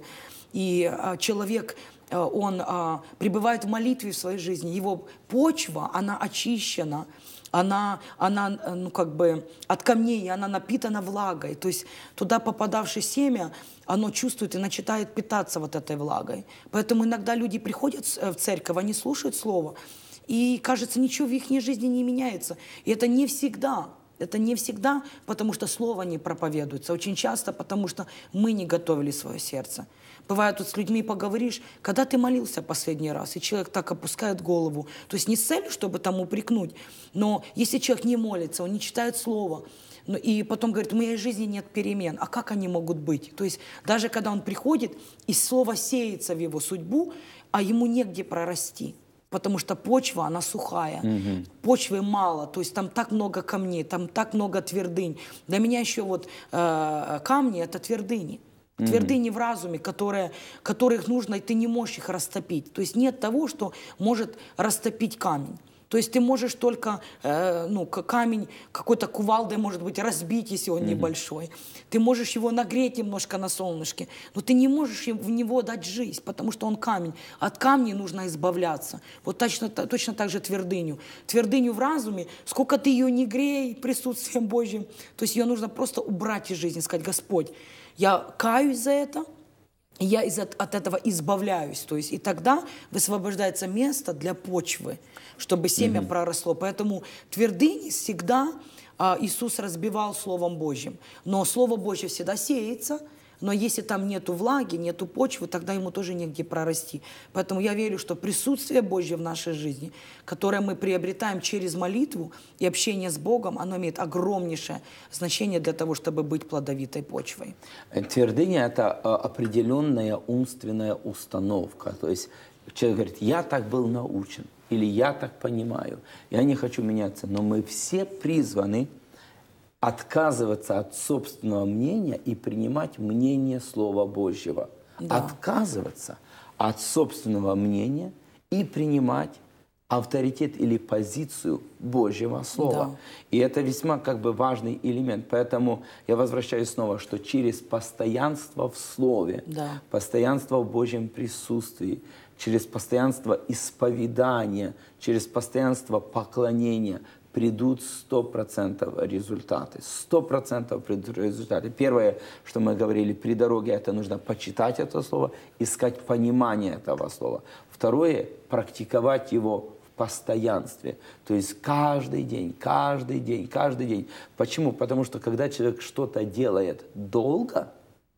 и а, человек, а, он а, пребывает в молитве в своей жизни, его почва, она очищена, она, она ну, как бы от камней, она напитана влагой. То есть туда попадавшее семя, оно чувствует и начинает питаться вот этой влагой. Поэтому иногда люди приходят в церковь, они слушают слово, и кажется, ничего в их жизни не меняется. И это не всегда. Это не всегда, потому что слово не проповедуется. Очень часто, потому что мы не готовили свое сердце. Бывает, тут с людьми поговоришь, когда ты молился последний раз, и человек так опускает голову. То есть не с целью, чтобы там упрекнуть, но если человек не молится, он не читает слово, и потом говорит, в моей жизни нет перемен. А как они могут быть? То есть даже когда он приходит, и слово сеется в его судьбу, а ему негде прорасти. потому что почва, она сухая, угу. почвы мало, то есть там так много камней, там так много твердынь. Для меня еще вот э, камни — это твердыни. Mm-hmm. Твердыни в разуме, которые, которых нужно, и ты не можешь их растопить. То есть нет того, что может растопить камень. То есть ты можешь только э, ну, камень какой-то кувалдой, может быть, разбить, если он mm-hmm. небольшой. Ты можешь его нагреть немножко на солнышке, но ты не можешь в него дать жизнь, потому что он камень. От камней нужно избавляться. Вот точно, точно так же твердыню. Твердыню в разуме, сколько ты ее не грей присутствием Божьим, то есть ее нужно просто убрать из жизни, сказать: Господь, я каюсь за это, и я из, от, от этого избавляюсь. То есть, и тогда высвобождается место для почвы, чтобы семя mm-hmm. проросло. Поэтому твердыни всегда а, Иисус разбивал Словом Божьим. Но Слово Божье всегда сеется, но если там нету влаги, нету почвы, тогда ему тоже негде прорасти. Поэтому я верю, что присутствие Божье в нашей жизни, которое мы приобретаем через молитву и общение с Богом, оно имеет огромнейшее значение для того, чтобы быть плодовитой почвой. Твердыня – это определенная умственная установка. То есть человек говорит: я так был научен, или я так понимаю, я не хочу меняться. Но мы все призваны отказываться от собственного мнения и принимать мнение Слова Божьего. Да. Отказываться от собственного мнения и принимать авторитет или позицию Божьего Слова. Да. И это весьма как бы важный элемент. Поэтому я возвращаюсь снова, что через постоянство в Слове, да. постоянство в Божьем присутствии, через постоянство исповедания, через постоянство поклонения придут сто процентов результаты. Сто процентов придут результаты. Первое, что мы говорили при дороге, это нужно почитать это слово, искать понимание этого слова. Второе, практиковать его в постоянстве. То есть каждый день, каждый день, каждый день. Почему? Потому что когда человек что-то делает долго,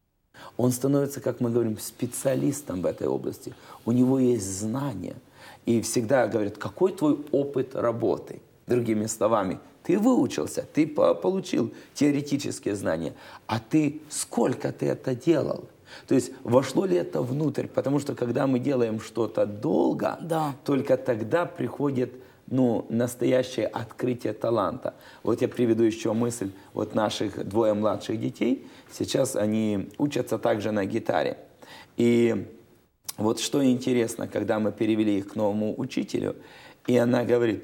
он становится, как мы говорим, специалистом в этой области. У него есть знания. И всегда говорят: какой твой опыт работы? Другими словами, ты выучился, ты получил теоретические знания, а ты сколько ты это делал? То есть вошло ли это внутрь? Потому что когда мы делаем что-то долго, да. только тогда приходит ну, настоящее открытие таланта. Вот я приведу еще мысль. Вот наших двое младших детей, сейчас они учатся также на гитаре. И вот что интересно, когда мы перевели их к новому учителю, и она говорит...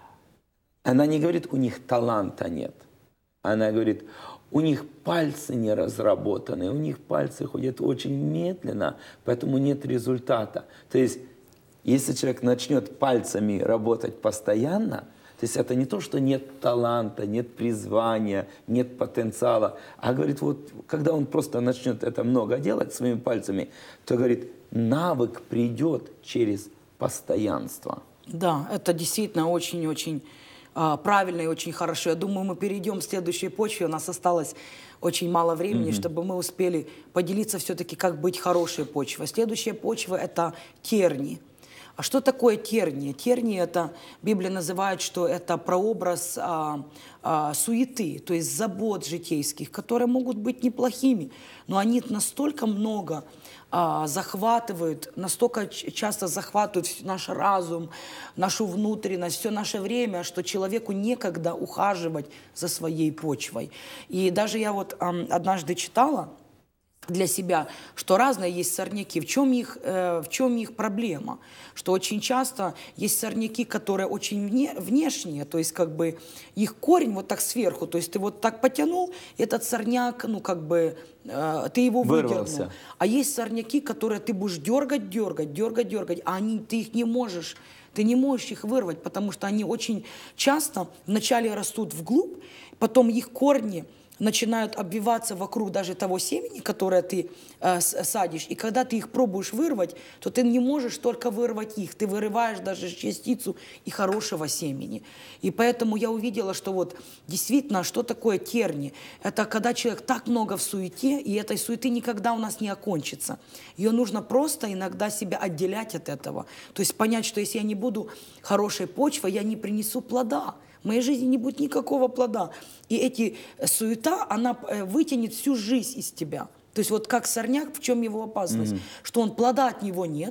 Она не говорит: у них таланта нет. Она говорит: у них пальцы не разработаны, у них пальцы ходят очень медленно, поэтому нет результата. То есть, если человек начнет пальцами работать постоянно, то есть это не то, что нет таланта, нет призвания, нет потенциала, а говорит, вот когда он просто начнет это много делать своими пальцами, то, говорит, навык придет через постоянство. Да, это действительно очень-очень правильно и очень хорошо. Я думаю, мы перейдем к следующей почве. У нас осталось очень мало времени, mm-hmm. чтобы мы успели поделиться все-таки, как быть хорошей почвой. Следующая почва – это терни. А что такое терни? Терни – это, Библия называет, что это прообраз а, а, суеты, то есть забот житейских, которые могут быть неплохими, но они настолько много а, захватывают, настолько часто захватывают наш разум, нашу внутренность, все наше время, что человеку некогда ухаживать за своей почвой. И даже я вот а, однажды читала для себя, что разные есть сорняки. В чем их, э, в чем их проблема? Что очень часто есть сорняки, которые очень вне, внешние, то есть как бы их корень вот так сверху, то есть ты вот так потянул, этот сорняк, ну как бы э, ты его выдернул. Вырвался. А есть сорняки, которые ты будешь дергать, дергать, дергать, дергать, а они, ты их не можешь, ты не можешь их вырвать, потому что они очень часто вначале растут вглубь, потом их корни начинают обвиваться вокруг даже того семени, которое ты э, садишь. И когда ты их пробуешь вырвать, то ты не можешь только вырвать их. Ты вырываешь даже частицу и хорошего семени. И поэтому я увидела, что вот действительно, что такое терни? Это когда человек так много в суете, и этой суеты никогда у нас не окончится. Ее нужно просто иногда себя отделять от этого. То есть понять, что если я не буду хорошей почвой, я не принесу плода. В моей жизни не будет никакого плода. И эти суета, она вытянет всю жизнь из тебя. То есть вот как сорняк, в чем его опасность? Mm-hmm. Что он плода от него нет,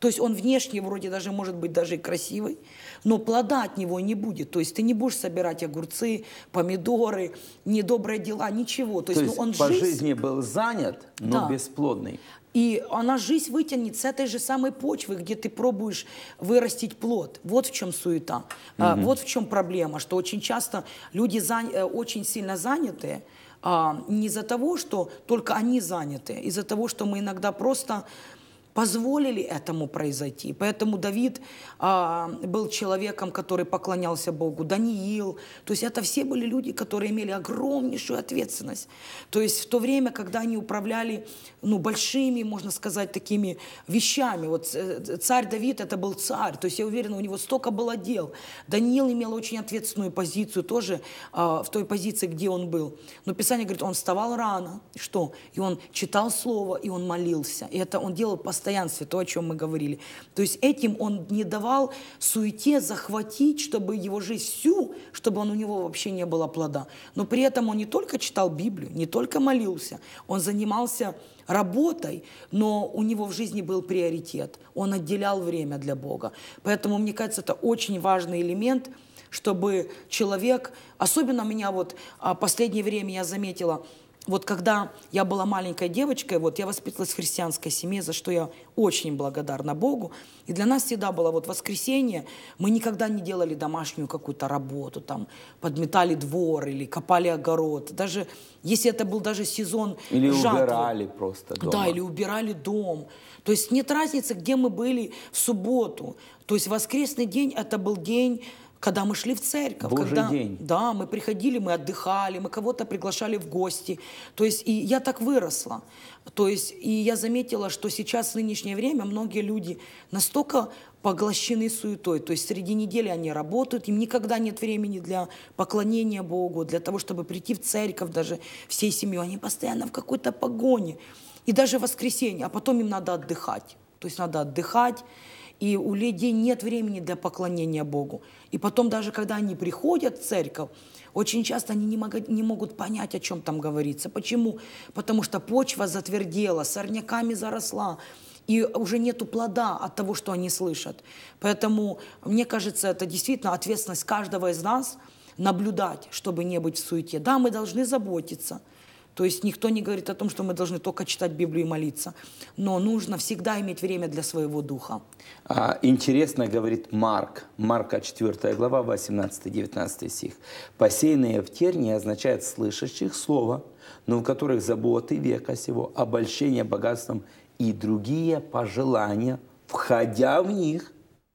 То есть он внешне вроде даже может быть даже и красивый, но плода от него не будет. То есть ты не будешь собирать огурцы, помидоры, недобрые дела, ничего. То То есть, есть ну, он по жизнь... жизни был занят, но Да. бесплодный. И она жизнь вытянет с этой же самой почвы, где ты пробуешь вырастить плод. Вот в чем суета. А, вот в чем проблема, что очень часто люди зан... э, очень сильно заняты, а, не из-за того, что только они заняты, из-за того, что мы иногда просто позволили этому произойти. Поэтому Давид а, был человеком, который поклонялся Богу, Даниил. То есть это все были люди, которые имели огромнейшую ответственность. То есть в то время, когда они управляли ну, большими, можно сказать, такими вещами. Вот царь Давид, это был царь. То есть я уверена, у него столько было дел. Даниил имел очень ответственную позицию тоже а, в той позиции, где он был. Но Писание говорит, он вставал рано. Что? И он читал Слово, и он молился. И это он делал постоянно. Постоянстве, то, о чем мы говорили. То есть этим он не давал суете захватить, чтобы его жизнь всю, чтобы он, у него вообще не было плода. Но при этом он не только читал Библию, не только молился, он занимался работой, но у него в жизни был приоритет. Он отделял время для Бога. Поэтому, мне кажется, это очень важный элемент, чтобы человек, особенно меня вот в последнее время я заметила, вот когда я была маленькой девочкой, вот я воспитывалась в христианской семье, за что я очень благодарна Богу. И для нас всегда было вот воскресенье, мы никогда не делали домашнюю какую-то работу, там, подметали двор или копали огород. Даже если это был даже сезон или жатвы. убирали просто дома. Да, или убирали дом. То есть нет разницы, где мы были в субботу. То есть воскресный день это был день, когда мы шли в церковь, Божий когда, день. Да, мы приходили, мы отдыхали, мы кого-то приглашали в гости. То есть и я так выросла. То есть и я заметила, что сейчас в нынешнее время многие люди настолько поглощены суетой. То есть среди недели они работают, им никогда нет времени для поклонения Богу, для того, чтобы прийти в церковь даже всей семьей. Они постоянно в какой-то погоне. И даже в воскресенье, а потом им надо отдыхать. То есть надо отдыхать. И у людей нет времени для поклонения Богу. И потом даже когда они приходят в церковь, очень часто они не могут, не могут понять, о чем там говорится. Почему? Потому что почва затвердела, сорняками заросла. И уже нету плода от того, что они слышат. Поэтому, мне кажется, это действительно ответственность каждого из нас наблюдать, чтобы не быть в суете. Да, мы должны заботиться. То есть никто не говорит о том, что мы должны только читать Библию и молиться. Но нужно всегда иметь время для своего духа. А, интересно говорит Марк. Марка четвёртая глава, восемнадцатый-девятнадцатый стих. «Посеянные в тернии» означает слышащих слово, но в которых заботы века сего, обольщение богатством и другие пожелания, входя в них,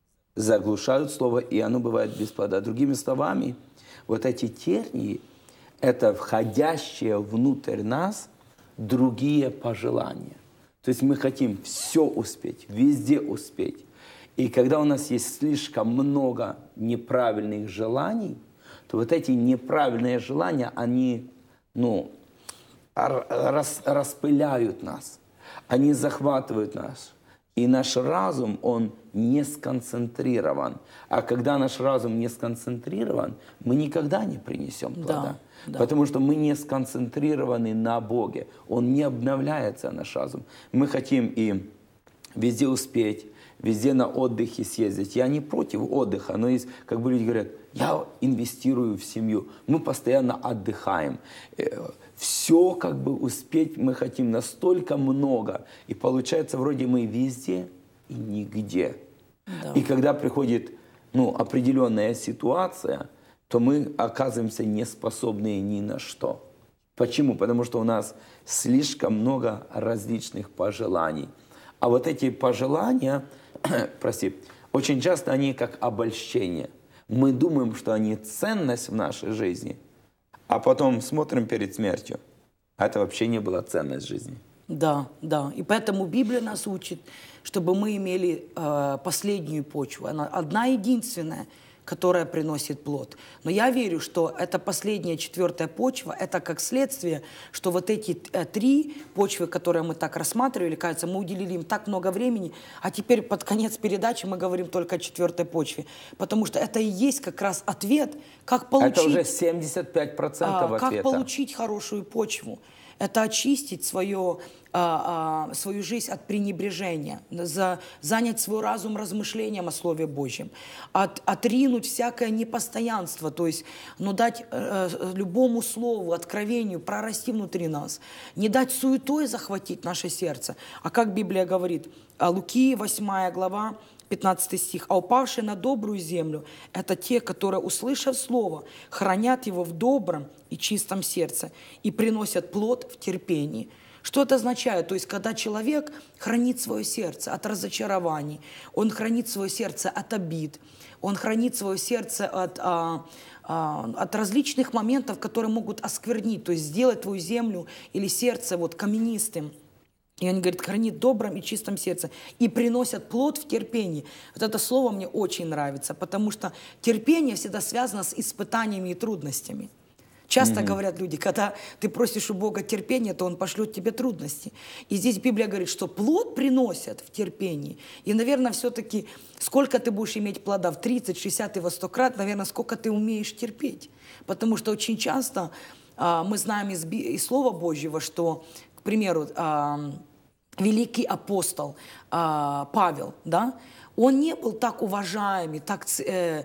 заглушают слово, и оно бывает без плода. Другими словами, вот эти тернии – это входящие внутрь нас другие пожелания. То есть мы хотим все успеть, везде успеть. И когда у нас есть слишком много неправильных желаний, то вот эти неправильные желания, они ну, рас, распыляют нас, они захватывают нас. И наш разум, он не сконцентрирован. А когда наш разум не сконцентрирован, мы никогда не принесем плода. Да, да. Потому что мы не сконцентрированы на Боге. Он не обновляется, наш разум. Мы хотим и везде успеть, везде на отдыхе съездить. Я не против отдыха, но есть, как бы люди говорят, я инвестирую в семью. Мы постоянно отдыхаем. Все как бы успеть мы хотим настолько много. И получается, вроде мы везде и нигде. Да. И когда приходит ну, определенная ситуация, то мы оказываемся неспособны ни на что. Почему? Потому что у нас слишком много различных пожеланий. А вот эти пожелания, прости, очень часто они как обольщение. Мы думаем, что они ценность в нашей жизни, а потом смотрим перед смертью. А это вообще не была ценность жизни. Да, да. И поэтому Библия нас учит, чтобы мы имели э, последнюю почву. Она одна единственная, которая приносит плод. Но я верю, что эта последняя, четвертая почва, это как следствие, что вот эти э, три почвы, которые мы так рассматривали, кажется, мы уделили им так много времени, а теперь под конец передачи мы говорим только о четвертой почве. Потому что это и есть как раз ответ, как получить... Это уже семьдесят пять процентов а, ответа. Как получить хорошую почву. это очистить свое, а, а, свою жизнь от пренебрежения, за, занять свой разум размышлением о Слове Божьем, от, отринуть всякое непостоянство, то есть ну, дать э, любому слову, откровению прорасти внутри нас, не дать суетой захватить наше сердце. А как Библия говорит, Луки, восьмая глава, пятнадцатый стих. «А упавшие на добрую землю – это те, которые, услышав слово, хранят его в добром и чистом сердце и приносят плод в терпении». Что это означает? То есть, когда человек хранит свое сердце от разочарований, он хранит свое сердце от обид, он хранит свое сердце от, а, а, от различных моментов, которые могут осквернить, то есть сделать твою землю или сердце вот каменистым. И он говорит, хранит в добром и чистом сердце. И приносят плод в терпении. Вот это слово мне очень нравится, потому что терпение всегда связано с испытаниями и трудностями. Часто mm-hmm. говорят люди, когда ты просишь у Бога терпения, то Он пошлет тебе трудности. И здесь Библия говорит, что плод приносят в терпении. И, наверное, все-таки сколько ты будешь иметь плода в тридцать, шестьдесят и во сто крат, наверное, сколько ты умеешь терпеть. Потому что очень часто а, мы знаем из, из Слова Божьего, что, к примеру, а, великий апостол а, Павел, да, он не был так уважаемый, так э,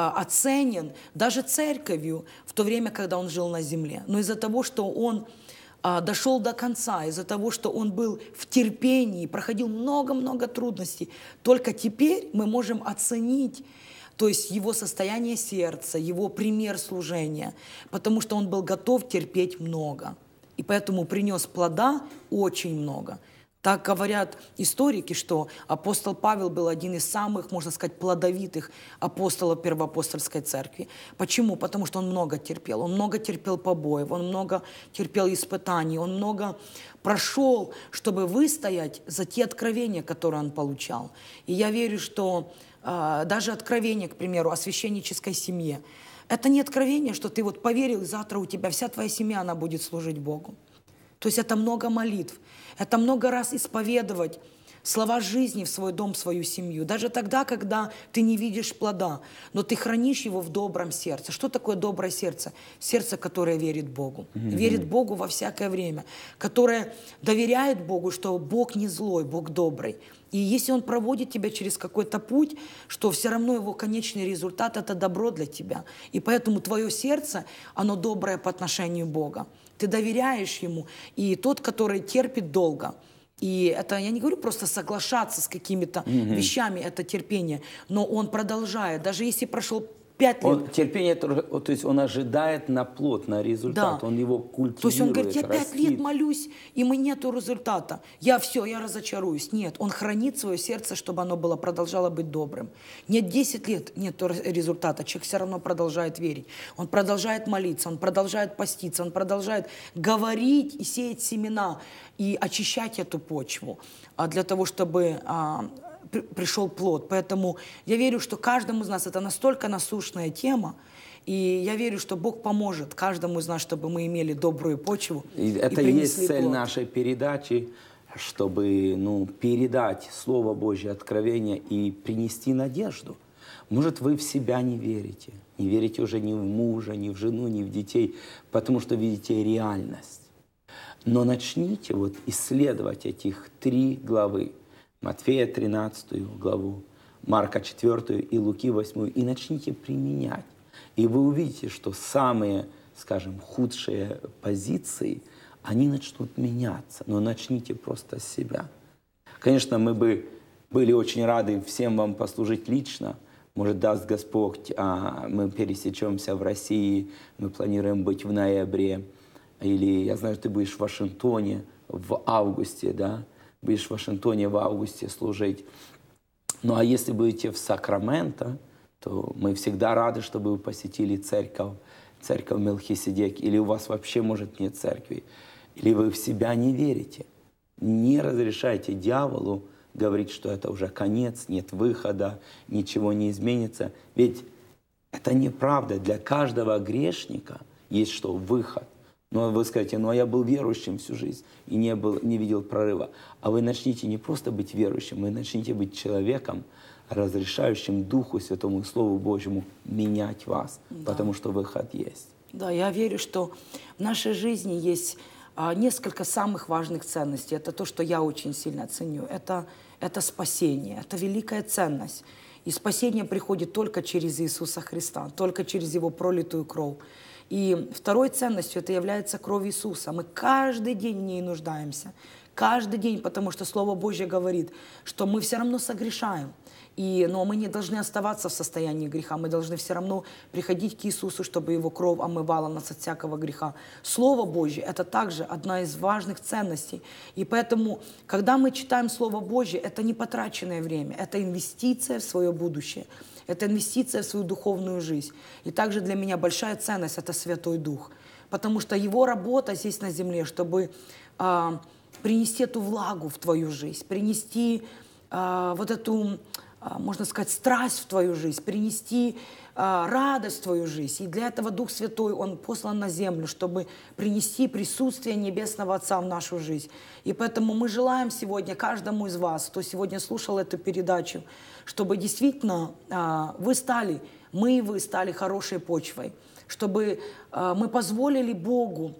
оценен даже церковью в то время, когда он жил на земле. Но из-за того, что он а, дошел до конца, из-за того, что он был в терпении, проходил много-много трудностей, только теперь мы можем оценить, то есть его состояние сердца, его пример служения, потому что он был готов терпеть много. И поэтому принес плода очень много. Так говорят историки, что апостол Павел был один из самых, можно сказать, плодовитых апостолов Первоапостольской церкви. Почему? Потому что он много терпел. Он много терпел побоев, он много терпел испытаний, он много прошел, чтобы выстоять за те откровения, которые он получал. И я верю, что э, даже откровение, к примеру, о священнической семье, это не откровение, что ты вот поверил, и завтра у тебя вся твоя семья, она будет служить Богу. То есть это много молитв, это много раз исповедовать слова жизни в свой дом, в свою семью. Даже тогда, когда ты не видишь плода, но ты хранишь его в добром сердце. Что такое доброе сердце? Сердце, которое верит Богу. Mm-hmm. Верит Богу во всякое время. Которое доверяет Богу, что Бог не злой, Бог добрый. И если Он проводит тебя через какой-то путь, что все равно его конечный результат – это добро для тебя. И поэтому твое сердце, оно доброе по отношению к Богу. Ты доверяешь Ему. И тот, который терпит долго, и это, я не говорю просто соглашаться с какими-то mm-hmm. вещами, это терпение, но он продолжает, даже если прошел пять лет. Он, терпение, то есть он ожидает на плод, на результат, да. Он его культивирует, то есть он говорит, я растит. пять лет молюсь, и мы нету результата, я все, я разочаруюсь. Нет, он хранит свое сердце, чтобы оно было, продолжало быть добрым. Нет, десять лет нету результата, человек все равно продолжает верить, он продолжает молиться, он продолжает поститься, он продолжает говорить и сеять семена, и очищать эту почву для того, чтобы а, при, пришел плод. Поэтому я верю, что каждому из нас это настолько насущная тема, и я верю, что Бог поможет каждому из нас, чтобы мы имели добрую почву. И это и есть цель плод. Нашей передачи, чтобы ну, передать Слово Божье, откровение и принести надежду. Может, вы в себя не верите, не верите уже ни в мужа, ни в жену, ни в детей, потому что видите реальность. Но начните вот исследовать этих три главы. Матфея тринадцатую главу, Марка четвёртую и Луки восьмую. И начните применять. И вы увидите, что самые, скажем, худшие позиции, они начнут меняться. Но начните просто с себя. Конечно, мы бы были очень рады всем вам послужить лично. Может, даст Господь, мы пересечемся в России, мы планируем быть в ноябре. Или, я знаю, ты будешь в Вашингтоне в августе, да? Будешь в Вашингтоне в августе служить. Ну, а если будете в Сакраменто, то мы всегда рады, чтобы вы посетили церковь, церковь Мелхиседек. Или у вас вообще, может, нет церкви. Или вы в себя не верите. Не разрешайте дьяволу говорить, что это уже конец, нет выхода, ничего не изменится. Ведь это неправда. Для каждого грешника есть что? Выход. Но вы скажете, ну а я был верующим всю жизнь и не, был, не видел прорыва. А вы начните не просто быть верующим, вы начните быть человеком, разрешающим Духу Святому и Слову Божьему менять вас, да. Потому что выход есть. Да, я верю, что в нашей жизни есть а, несколько самых важных ценностей. Это то, что я очень сильно ценю. Это, это спасение, это великая ценность. И спасение приходит только через Иисуса Христа, только через Его пролитую кровь. И второй ценностью это является кровь Иисуса. Мы каждый день в ней нуждаемся. Каждый день, потому что Слово Божье говорит, что мы все равно согрешаем. И, но мы не должны оставаться в состоянии греха, мы должны все равно приходить к Иисусу, чтобы Его кровь омывала нас от всякого греха. Слово Божье – это также одна из важных ценностей. И поэтому, когда мы читаем Слово Божье, это не потраченное время, это инвестиция в свое будущее, это инвестиция в свою духовную жизнь. И также для меня большая ценность – это Святой Дух, потому что Его работа здесь на земле, чтобы а, принести эту влагу в твою жизнь, принести а, вот эту, а, можно сказать, страсть в твою жизнь, принести а, радость в твою жизнь. И для этого Дух Святой, Он послан на землю, чтобы принести присутствие Небесного Отца в нашу жизнь. И поэтому мы желаем сегодня каждому из вас, кто сегодня слушал эту передачу, чтобы действительно а, вы стали, мы и вы стали хорошей почвой, чтобы а, мы позволили Богу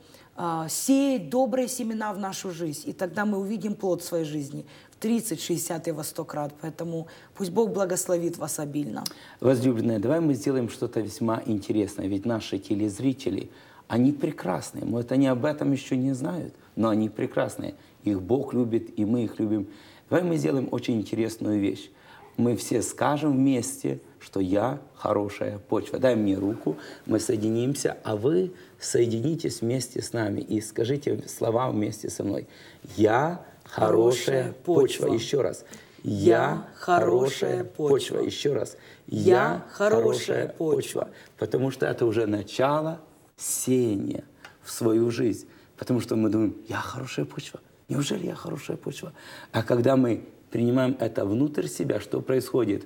сеять добрые семена в нашу жизнь, и тогда мы увидим плод своей жизни в тридцать, шестьдесят и во сто крат. Поэтому пусть Бог благословит вас обильно. Возлюбленные, давай мы сделаем что-то весьма интересное, ведь наши телезрители, они прекрасные, может, они об этом еще не знают, но они прекрасные. Их Бог любит, и мы их любим. Давай мы сделаем очень интересную вещь. Мы все скажем вместе, что я хорошая почва. Дай мне руку, мы соединимся, а вы соединитесь вместе с нами и скажите слова вместе со мной. Я хорошая, хорошая почва. почва. Еще раз. Я, я хорошая почва. почва. Еще раз. Я, я хорошая почва. почва. Потому что это уже начало сеяния в свою жизнь. Потому что мы думаем, я хорошая почва. Неужели я хорошая почва? А когда мы принимаем это внутрь себя, что происходит?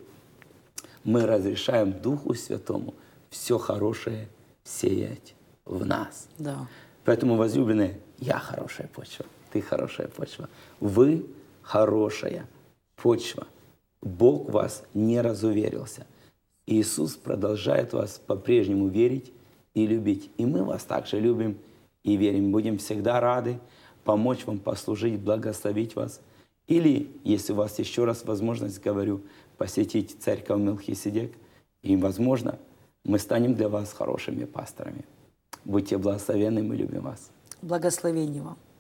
Мы разрешаем Духу Святому все хорошее сеять в нас. Да. Поэтому, возлюбленные, я хорошая почва, ты хорошая почва, вы хорошая почва. Бог в вас не разуверился. Иисус продолжает вас по-прежнему верить и любить. И мы вас также любим и верим. Будем всегда рады помочь вам послужить, благословить вас. Или, если у вас еще раз возможность, говорю, посетить церковь Мелхиседек, и, возможно, мы станем для вас хорошими пасторами. Будьте благословенны, мы любим вас. Благословения вам.